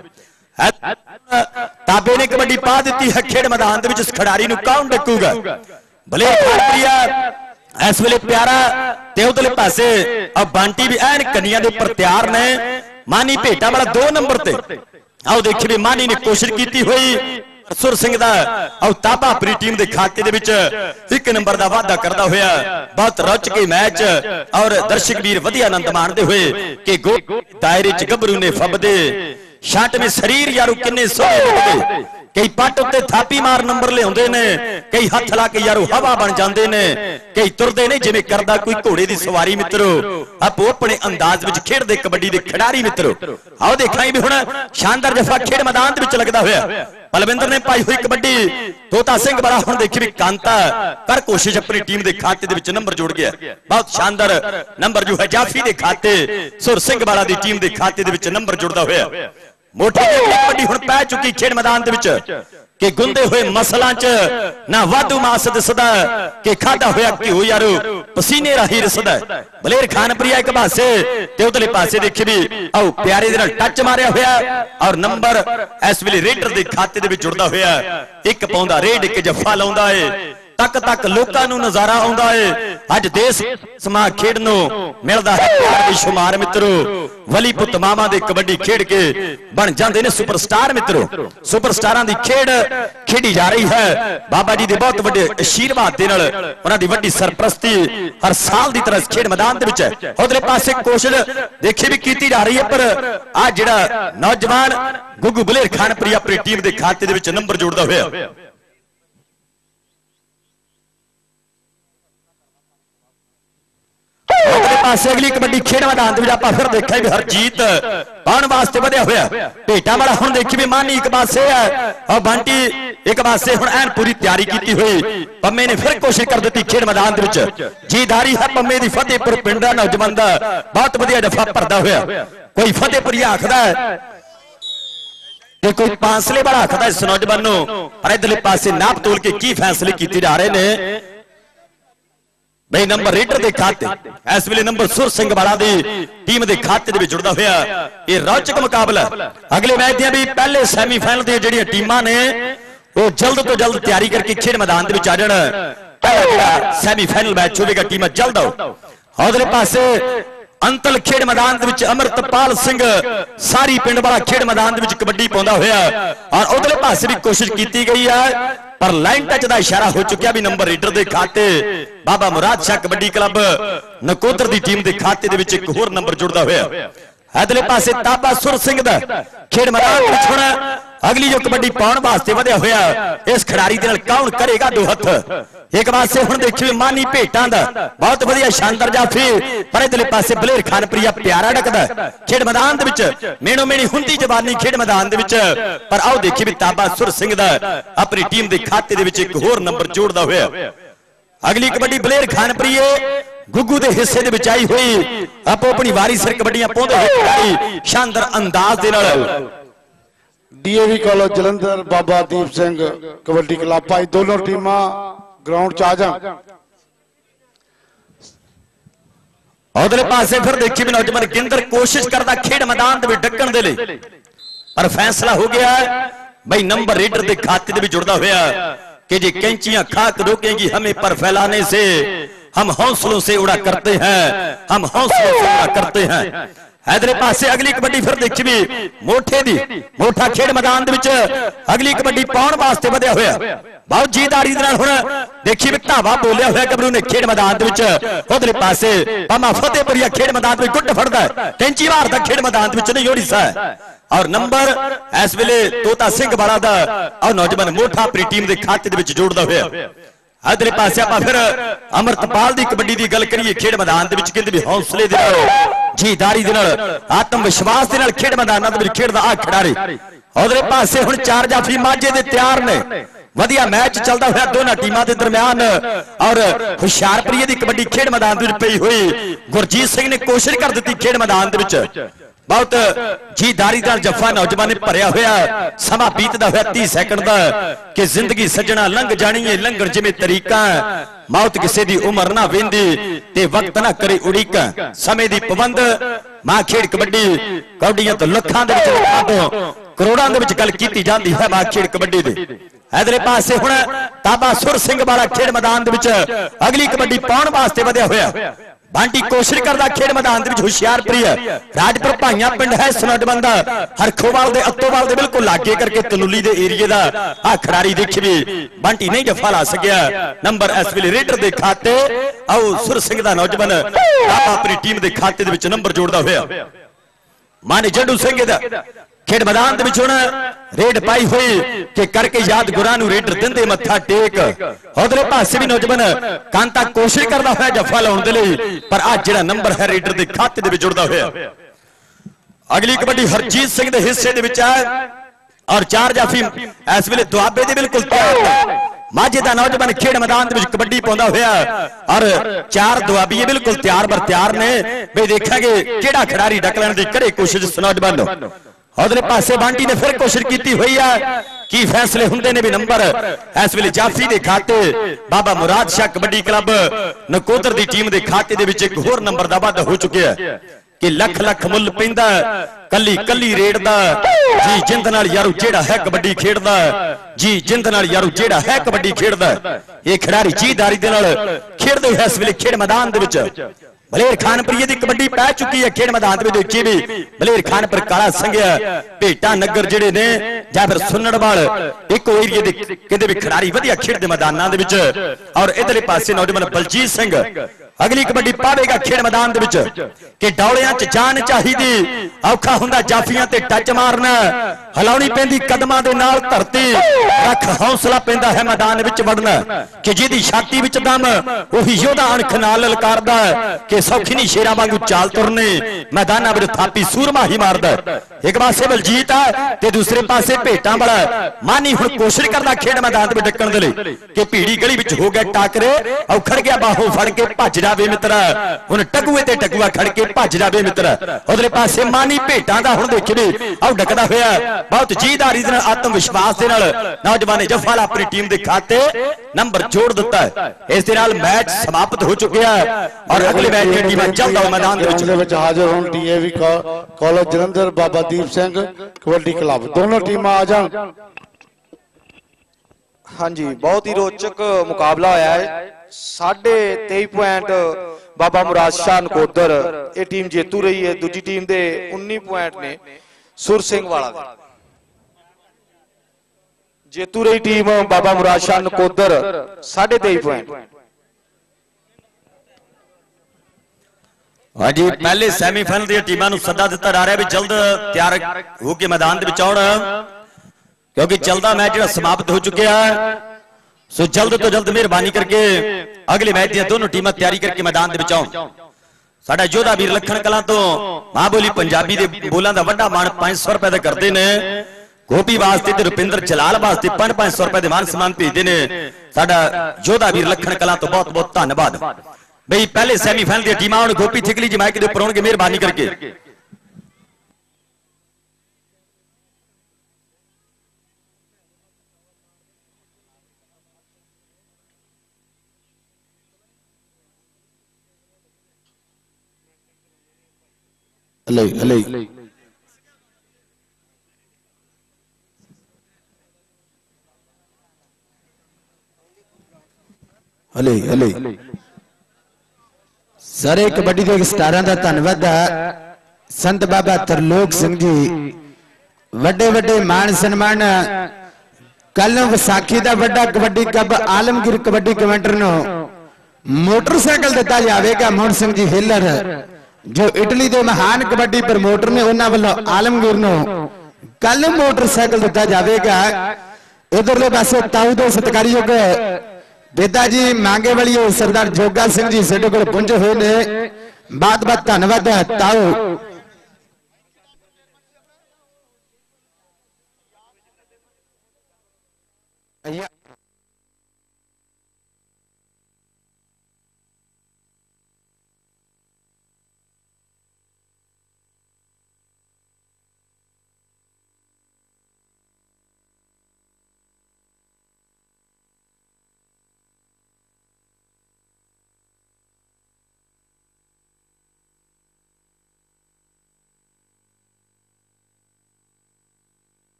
ताबे ने कबड्डी पा दी है खेड मैदान दे विच, इस खिडारी नूं कौन डकूगा? भले खानपुरिया इस वेले प्यारा ते उधरले पासे अब बंटी भी एन कन्निया दे उपर तैयार ने। मानी भेटा वाला दो नंबर ते आओ देखिए भी मानी ने कोशिश की हुई सुर सिंह दा और ताबा अपनी टीम दे खाते दे विच एक नंबर दा वादा करदा होया। बहुत रोचक मैच और दर्शक वीर वधिया आनंद माणदे हुए कि गो दायरे च गबरू ने फबदे शट में शरीर यारू किन्ने सोहणे लगदे, कई पट उत्ते थापी मार नंबर लियाउंदे ने, कई हथ ला के यारू हवा बन जांदे ने, कई तुरदे ने जिवें करदा कोई घोड़े दी सवारी। मित्रो आपो अपने अंदाज विच खेडदे कबड्डी दे खिडारी मित्रो आओ देखांगे भी हुण शानदार जफा खेड मैदान दे विच लगदा होया। बलविंदर ने पाई हुई कबड्डी तोता सिंह बड़ा हुण देखी भी कांता कर कोशिश अपनी टीम दे खाते दे विच नंबर जोड़ गया। बहुत शानदार नंबर जो है जाफी दे खाते सुर सिंह वाला दी टीम दे खाते दे विच नंबर जुड़दा होया। मोटी कबड्डी हुण पै चुकी खेड मैदान दे विच कि गुंदे हुए मसलां च ना वाधू मास दिसदा कि खादा होया घिओ यारो पसीने राही रिसदा। बलेर खानपुरिया एक पासे ते उधरले पासे देखी भी आओ प्यारे दे नाल टच मारिया होया और नंबर इस वेले रेडर दे खाते दे विच जुड़दा होया। एक पाउंदा रेड एक जफा लाउंदा है तक तक लोकां नूं नजारा आउंदा है। अज देश समा खेड नूं मिलदा है प्यार दी शुमार मित्रो। वली पुत मामा दे कबड्डी खेड के बन जांदे ने सुपरस्टार मित्रो। सुपरस्टारां दी खेड खेडी जा रही है बाबा जी दे बहुत वड्डे आशीर्वाद दे नाल उन्हां दी वड्डी सरप्रस्ती हर साल दी तरह खेड मैदान दे विच है। उधरले पासे कोशिश देखी भी कीती जा रही है, पर आ जिहड़ा नौजवान गुग्गू बलेर खानपुरी अपनी टीम दे खाते दे विच नंबर जोड़दा होया। पासे अगली कबड्डी खेड मैदान में आप फिर देखा भी हरजीत पाउण वास्ते वधिया होया। भेटा वाला हुण देखी भी मानी एक पासे है और बंटी ਇੱਕ ਪਾਸੇ ਹੁਣ ਐਨ ਪੂਰੀ ਤਿਆਰੀ ਕੀਤੀ ਹੋਈ ਪੰਮੇ ਨੇ ਫਿਰ ਕੋਸ਼ਿਸ਼ ਕਰ ਦਿੱਤੀ ਖੇਡ ਮੈਦਾਨ ਦੇ ਵਿੱਚ ਜੀਦਾਰੀ ਹੈ ਪੰਮੇ ਦੀ ਫਤਿਹਪੁਰ ਪਿੰਡ ਦਾ ਨੌਜਵਾਨ ਦਾ ਬਹੁਤ ਵਧੀਆ ਦਫਾ ਭਰਦਾ ਹੋਇਆ ਕੋਈ ਫਤਿਹਪੁਰੀ ਆਖਦਾ ਹੈ ਤੇ ਕੋਈ ਪਾਂਸਲੇ ਵਾਲਾ ਆਖਦਾ ਇਸ ਨੌਜਵਾਨ ਨੂੰ ਪਰ ਇਧਰਲੇ ਪਾਸੇ ਨਾਪ ਤੋਲ ਕੇ ਕੀ ਫੈਸਲੇ ਕੀਤੇ ਜਾ ਰਹੇ ਨੇ ਬਈ ਨੰਬਰ ਰੀਡਰ ਦੇ ਖਾਤੇ ਇਸ ਵੇਲੇ ਨੰਬਰ ਸੁਰ ਸਿੰਘ ਵਾਲਾ ਦੀ ਟੀਮ ਦੇ ਖਾਤੇ ਦੇ ਵਿੱਚ ਜੁੜਦਾ ਹੋਇਆ ਇਹ ਰੌਚਕ ਮੁਕਾਬਲਾ ਅਗਲੇ ਮੈਚ ਦੀਆਂ ਵੀ ਪਹਿਲੇ ਸੈਮੀਫਾਈਨਲ ਦੀਆਂ ਜਿਹੜੀਆਂ ਟੀਮਾਂ ਨੇ ਉਹ ਜਲਦ ਤੋਂ ਜਲਦ ਤਿਆਰੀ ਕਰਕੇ ਖੇਡ ਮੈਦਾਨ ਦੇ ਵਿੱਚ ਆ ਜਾਣ ਪਹਿਲਾ ਜਿਹੜਾ ਸੈਮੀਫਾਈਨਲ ਮੈਚ ਹੋਵੇਗਾ ਟੀਮਾਂ ਜਲਦ ਆਓ ਉਧਰਲੇ ਪਾਸੇ ਅੰਤਲ ਖੇਡ ਮੈਦਾਨ ਦੇ ਵਿੱਚ ਅਮਰਤਪਾਲ ਸਿੰਘ ਸਾਰੀ ਪਿੰਡ ਵਾਲਾ ਖੇਡ ਮੈਦਾਨ ਦੇ ਵਿੱਚ ਕਬੱਡੀ ਪਾਉਂਦਾ ਹੋਇਆ ਔਰ ਉਧਰਲੇ ਪਾਸੇ ਵੀ ਕੋਸ਼ਿਸ਼ ਕੀਤੀ ਗਈ ਹੈ ਪਰ ਲਾਈਨ ਟੱਚ ਦਾ ਇਸ਼ਾਰਾ ਹੋ ਚੁੱਕਿਆ ਵੀ ਨੰਬਰ ਰੀਡਰ ਦੇ ਖਾਤੇ ਬਾਬਾ ਮੁਰਾਦ ਸ਼ਾਹ ਕਬੱਡੀ ਕਲੱਬ ਨਕੋਦਰ ਦੀ ਟੀਮ ਦੇ ਖਾਤੇ ਦੇ ਵਿੱਚ ਇੱਕ ਹੋਰ ਨੰਬਰ ਜੁੜਦਾ ਹੋਇਆ ਇਧਰਲੇ ਪਾਸੇ ਤਾਬਾ ਸੁਰ ਸਿੰਘ ਦਾ ਖੇਡ ਮੈਦਾਨ ਵਿੱਚ ਹੁਣ ਅਗਲੀ ਜੋ ਕਬੱਡੀ ਪਾਉਣ ਵਾਸਤੇ ਵਧਿਆ ਹੋਇਆ ਇਸ ਖਿਡਾਰੀ ਦੇ ਨਾਲ ਕੌਣ ਕਰੇਗਾ ਦੋ ਹੱਥ ਇੱਕ ਪਾਸੇ ਹੁਣ ਦੇਖੀਏ ਮਾਨੀ ਭੇਟਾਂ ਦਾ ਬਹੁਤ ਵਧੀਆ ਸ਼ਾਨਦਾਰ ਜਾਫੀ ਪਰ ਇਧਰਲੇ ਪਾਸੇ ਬਲੇਰ ਖਾਨਪ੍ਰੀਆ ਪਿਆਰਾ ਡਕਦਾ ਖੇਡ ਮੈਦਾਨ ਦੇ ਵਿੱਚ ਮੇਣੋ ਮੇਣੀ ਹੁੰਦੀ ਜਵਾਨੀ ਖੇਡ ਮੈਦਾਨ ਦੇ ਵਿੱਚ ਪਰ ਆਓ ਦੇਖੀਏ ਵੀ ਤਾਬਾ ਸੁਰ ਸਿੰਘ ਦਾ ਆਪਣੀ ਟੀਮ ਦੇ ਖਾਤੇ ਦੇ ਵਿੱਚ ਇੱਕ ਹੋਰ ਨੰਬਰ ਜੋੜਦਾ ਹੋਇਆ ਅਗਲੀ ਕਬੱਡੀ ਬਲੇਰ ਖਾਨਪ੍ਰੀਏ ਗੁੱਗੂ ਦੇ ਹਿੱਸੇ ਦੇ ਵਿੱਚ ਆਈ ਹੋਈ ਆਪੋ ਆਪਣੀ ਵਾਰੀ ਸਿਰ ਕਬੱਡੀਆਂ ਪਾਉਂਦੇ ਹੋਏ ਖਿਡਾਰੀ ਸ਼ਾਨਦਾਰ ਅੰਦਾਜ਼ ਦੇ ਨਾਲ DAV college Jalandhar Baba Deep Singh kabaddi club ਭਾਈ ਦੋਨੋਂ ਟੀਮਾਂ ਗਰਾਊਂਡ 'ਚ ਆ ਜਾਣ ਉਧਰਲੇ ਪਾਸੇ ਫਿਰ ਦੇਖੀ ਵੀ ਨੌਜਵਾਨ ਗਿੰਦਰ ਕੋਸ਼ਿਸ਼ ਕਰਦਾ ਖੇਡ ਮੈਦਾਨ ਦੇ ਵਿੱਚ ਡੱਕਣ ਦੇ ਲਈ ਪਰ ਫੈਸਲਾ ਹੋ ਗਿਆ ਬਈ ਨੰਬਰ ਰੀਡਰ ਦੇ ਖਾਤੇ ਦੇ ਵਿੱਚ ਜੁੜਦਾ ਹੋਇਆ कि जी कैंचियां खाक रोकेंगी हमें पर फैलाने से हम हौसलों से उड़ा करते हैं हम हौसलों से उड़ा करते हैं इधर पासे अगली कबड्डी फिर देखी मोठे दी मोठा खेड मैदान अगली कबड्डी पाउण वास्ते वधिया होया बहुत जीदारी देखी भी धावा बोलिया होया गबरू ने खेड मैदान उधर पासे पामा फतेहपुरिया खेड मैदान में गुट फड़दा है कैंची मारदा खेड मैदान नहीं ओडिशा है और नंबर इस वेले तोता सिंह वाला दा और नौजवान मोठा अपनी टीम के खाते दे विच जोड़दा होया इधर पासे आपां फिर अमरतपाल दी कबड्डी दी गल करिए खेड मैदान दे विच कहंदे भी हौसले दे नाल जीदारी दे नाल आत्म विश्वास दे नाल खेड मैदानां दे विच खेडदा आ खिडारी उधर पासे हुण चार जाफी माझे दे तैयार ने वधिया मैच चलदा होया दोनों टीमां दे दरमियान और हुशियारपुरी दी कबड्डी खेड मैदान दे विच पई हुई गुरजीत सिंह ने कोशिश कर दित्ती खेड मैदान दे विच बहुत जीदारी दा जफा नौजवान ने भरिया होया समा बीतदा होया तीस सेकंड दा कि जिंदगी सजना लंघ जानी है लंघण जिवें तरीका मौत किसे दी उम्र ना वेंदी ते वक्त ना करे उड़ीका समय दी पाबंद मां खेड कबड्डी कौडियां तो लखां दे विच लखां तो करोड़ां दे विच गल कीती जांदी है मां खेड कबड्डी दे इधर पासे हुण ताबा सुर सिंह वाला खेड मैदान दे विच अगली कबड्डी पाउण वास्ते वधिया होया बांटी कोशिश करदा खेड मैदान दे विच हुशियारपुरी राजपुर भाइयां पिंड है सनोडबंद दा हरखोवाल दे अत्तोवाल दे बिल्कुल लागे करके तलूली दे एरिए दा आ खिडारी देखी भी बांटी नहीं जफा ला सकिया नंबर इस वेले रेडर दे खाते आओ सुर सिंह दा नौजवान अपनी टीम दे खाते दे विच नंबर जोड़दा होया माने जंडू सिंह दा खेड मैदान दे विच हुण रेड पाई हुई कि करके याद गुरां नूं रेडर दिंदे मत्था टेक उधरे पासे भी नौजवान कांता कोशिश करदा होया जफा लाउण दे लई पर आज जिहड़ा नंबर है रेडर दे खाते दे विच जुड़दा होया अगली कबड्डी हरजीत सिंह दे हिस्से दे विच है और चार जाफी इस वेले दुआबे दे बिल्कुल तैयार माझे दा नौजवान खेड मैदान दे विच कबड्डी पाउंदा होया और चार दुआबीए बिल्कुल तैयार बर तैयार ने वे देखांगे किहड़ा खिडारी डक लैण दी करे कोशिश नौजवान उधर पासे बांटी ने फिर कोशिश की हुई है की फैसले होंगे ने भी नंबर इस वेले जाफी दे खाते बाबा मुराद शाह कबड्डी क्लब नकोदर दी टीम दे खाते दे विच एक होर नंबर दा वाधा हो चुके हैं कि लख लख मुल पैंदा कली कली रेड दा जी जिंद नाल यारू जेड़ा है कबड्डी खेडदा जी जिंद नाल यारू जेड़ा है कबड्डी खेडदा ये खिडारी जीदारी दे नाल खेडदे इस वेले खेड मैदान दे विच बलेर खानपुरी दी कबड्डी पै चुकी है खेड मैदान में देखी भी बलेर खानपुर काला संघिया भेटा नगर जेडे ने जां फिर सुन्नड़वाल एक एरिए दे किते भी खिडारी वधिया खेडदे मैदानां दे विच और इधरले पासे नौजवान बलजीत सिंह अगली कबड्डी पावेगा खेड मैदान दे विच कि डौलियां च जान चाहिदी औखा हुंदा जाफियां ते टच मारना हिलाउणी पैंदी कदमां दे नाल धरती रख हौसला पैंदा है मैदान विच वड़ना कि जिहदी छाती विच दम ओही योधा अणख नाल ललकारदा कि सौखी नहीं शेरां वांगू चाल तुरने मैदानां विच थापी सूरमा ही मारदा एक पासे बलजीत है ते दूसरे पासे भेटां वाला मानी हुण कोशिश करदा खेड मैदान दे विच डक्कण दे लई कि भीड़ी गली विच हो गए टाकरे औखड़ गया बाहों फड़ के भज जावे मित्र हुण टगुए ते टगुआ खड़ के भज जावे मित्र उधरले पासे मानी भेटां दा हुण देखिए आउ डकदा होया बहुत जीदारी दे नाल आत्म विश्वास दे नाल नौजवान ने जफाल अपनी टीम दे खाते नंबर जोड़ दिता है इस दे नाल मैच समाप्त हो चुकिया है और अगले मैच दी टीमां जल्द मैदान दे विच हाजिर होण DAV college Jalandhar Baba Deep Singh kabaddi club दोनों टीमां आ जाण। हाँ जी बहुत ही रोचक मुकाबला होया है साढ़े तेई पॉइंट बाबा मुराद शाह नकोदर ये टीम जेतू रही है दूजी टीम दे उन्नी पॉइंट ने सुर सिंह वाला दे। जेतू रही टीम बाबा मुराद शाह नकोदर साढ़े तेई पॉइंट। हाँ जी पहले सैमीफाइनल दी टीमां नूं सद्दा दिता जा रहा है भी जल्द तैयार होकर मैदान दे विच आउण क्योंकि चलदा मैच जिहड़ा समाप्त हो चुका है सो जल्द तो जल्द मेहरबानी करके अगले मैच दी दोनों टीमां तैयारी करके मैदान दे विच आउण। साडा योधा वीर लखन कलां तो मां बोली पंजाबी दे बोलां दा वड्डा मान पांच सौ रुपए दा करदे ने गोपी वास्ते ते रुपिंदर जलाल वास्ते पांच पांच सौ रुपए दे मान सम्मान भेजदे ने साडा योधा वीर लखन कलां तो बहुत बहुत धन्नवाद बई पहले सैमीफाइनल दी टीमां हुण गोपी थिकली जी माइक दे उपर आउणगे मेहरबानी करके। हले हले हले हले सारे कबड्डी के स्टारां दा धन्नवाद है संत बाबा तरलोक सिंह जी वड्डे वड्डे मान सन्मान कल विसाखी का वड्डा कबड्डी कप आलमगीर कबड्डी कमेंटर नो मोटरसाइकिल दिता जाएगा मोहन सिंह जी हेलर जो इटली के महान कबड्डी प्रमोटर ने उन्होंने वालों आलमगीर नो कल मोटरसाइकिल दिता जाएगा। इधरले पासे ताऊ दे सत्कारयोग बेदा जी मांगे वाली सरदार जोगा सिंह जी साडे कोल पहुंचे हुए ने बहुत बहुत धन्यवाद है ताऊ।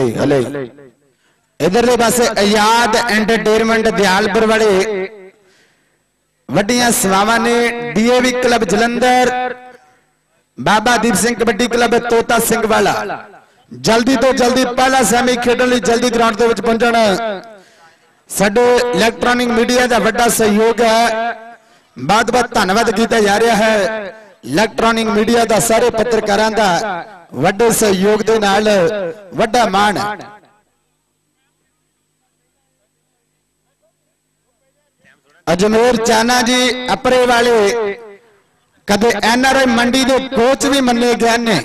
ਹਲੇ ਹਲੇ ਇਧਰਲੇ ਪਾਸੇ ਆਜ਼ਾਦ ਐਂਟਰਟੇਨਮੈਂਟ ਦਿਆਲਪੁਰ ਵਾਲੇ ਵੱਡੀਆਂ ਸੇਵਾਵਾਂ ਨੇ DAV club Jalandhar Baba Deep Singh kabaddi club Tota Singh ਵਾਲਾ ਜਲਦੀ ਤੋਂ ਜਲਦੀ ਪਹਿਲਾ ਸੈਮੀ ਖੇਡਣ ਲਈ ਜਲਦੀ ਗਰਾਊਂਡ ਦੇ ਵਿੱਚ ਪਹੁੰਚਣ ਸਾਡੇ ਇਲੈਕਟ੍ਰੋਨਿਕ ਮੀਡੀਆ ਦਾ ਵੱਡਾ ਸਹਿਯੋਗ ਹੈ ਬਹੁਤ ਬਹੁਤ ਧੰਨਵਾਦ ਕੀਤਾ ਜਾ ਰਿਹਾ ਹੈ ਇਲੈਕਟ੍ਰੋਨਿਕ ਮੀਡੀਆ ਦਾ ਸਾਰੇ ਪੱਤਰਕਾਰਾਂ ਦਾ ਵੱਡੇ ਸਹਿਯੋਗ ਦੇ ਨਾਲ ਵੱਡਾ ਮਾਣ ਅਜਮੇਰ ਚਾਨਾ ਜੀ ਅਪਰੇ ਵਾਲੇ ਕਦੇ ਐਨਆਰਆਈ ਮੰਡੀ ਦੇ ਕੋਚ ਵੀ ਮੰਨੇ ਗਏ ਨੇ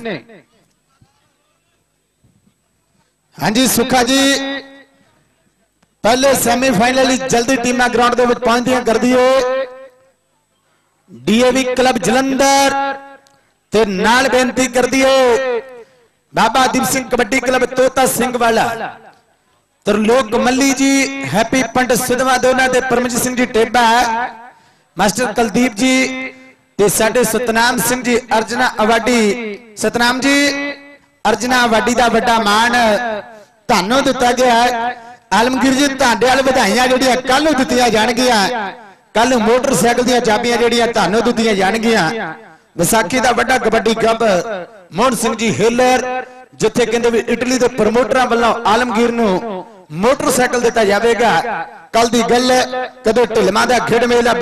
ਹਾਂਜੀ ਸੁਖਾ ਜੀ ਪਹਿਲੇ ਸੈਮੀਫਾਈਨਲ ਲਈ ਜਲਦੀ ਟੀਮਾਂ ਗਰਾਊਂਡ ਦੇ ਵਿੱਚ ਪਹੁੰਚਦੀਆਂ ਕਰਦੀ ਏ ਡੀਏਵੀ ਕਲੱਬ ਜਲੰਧਰ ਤੇ ਨਾਲ ਬੇਨਤੀ ਕਰਦੀ ਏ ਬਾਬਾ ਦੀਪ ਸਿੰਘ ਕਬੱਡੀ ਕਲੱਬ ਤੋਤਾ ਸਿੰਘ ਵਾਲਾ ਤਰਲੋਕ ਮੱਲੀ ਜੀ ਹੈਪੀ ਪੰਡ ਸਿਧਵਾ ਦੋਨਾਂ ਤੇ ਪਰਮਜੀਤ ਸਿੰਘ ਜੀ ਟੇਬਾ ਮਾਸਟਰ ਕੁਲਦੀਪ ਜੀ ਤੇ ਸਾਡੇ ਸਤਨਾਮ ਸਿੰਘ ਜੀ ਅਰਜਨਾ ਅਵਾਰਡੀ ਸਤਨਾਮ ਜੀ ਅਰਜਨਾ ਅਵਾਰਡੀ ਦਾ ਵੱਡਾ ਮਾਣ ਤੁਹਾਨੂੰ ਦਿੱਤਾ ਗਿਆ ਆਲਮਗੀਰ ਜੀ ਤੁਹਾਡੇ ਵਾਲੇ ਵਧਾਈਆਂ ਜਿਹੜੀਆਂ ਕੱਲ ਨੂੰ ਦਿੱਤੀਆਂ ਜਾਣਗੀਆਂ ਕੱਲ ਮੋਟਰਸਾਈਕਲ ਦੀਆਂ ਚਾਬੀਆਂ ਜਿਹੜੀਆਂ ਤੁਹਾਨੂੰ ਦਿੱਤੀਆਂ ਜਾਣਗੀਆਂ ਵਿਸਾਖੀ ਦਾ ਵੱਡਾ ਕਬੱਡੀ ਕੱਪ ਮੋਹਨ ਸਿੰਘ ਜੀ ਹੇਲਰ ਜਿੱਥੇ ਕਹਿੰਦੇ ਵੀ ਇਟਲੀ ਦੇ ਪ੍ਰਮੋਟਰਾਂ ਵੱਲੋਂ ਆਲਮਗੀਰ ਨੂੰ ਮੋਟਰਸਾਈਕਲ ਦਿੱਤਾ ਜਾਵੇਗਾ ਕੱਲ ਦੀ ਗੱਲ ਕਦੇ ਢਿਲਮਾ ਦਾ ਖੇਡ ਮੇਲਾ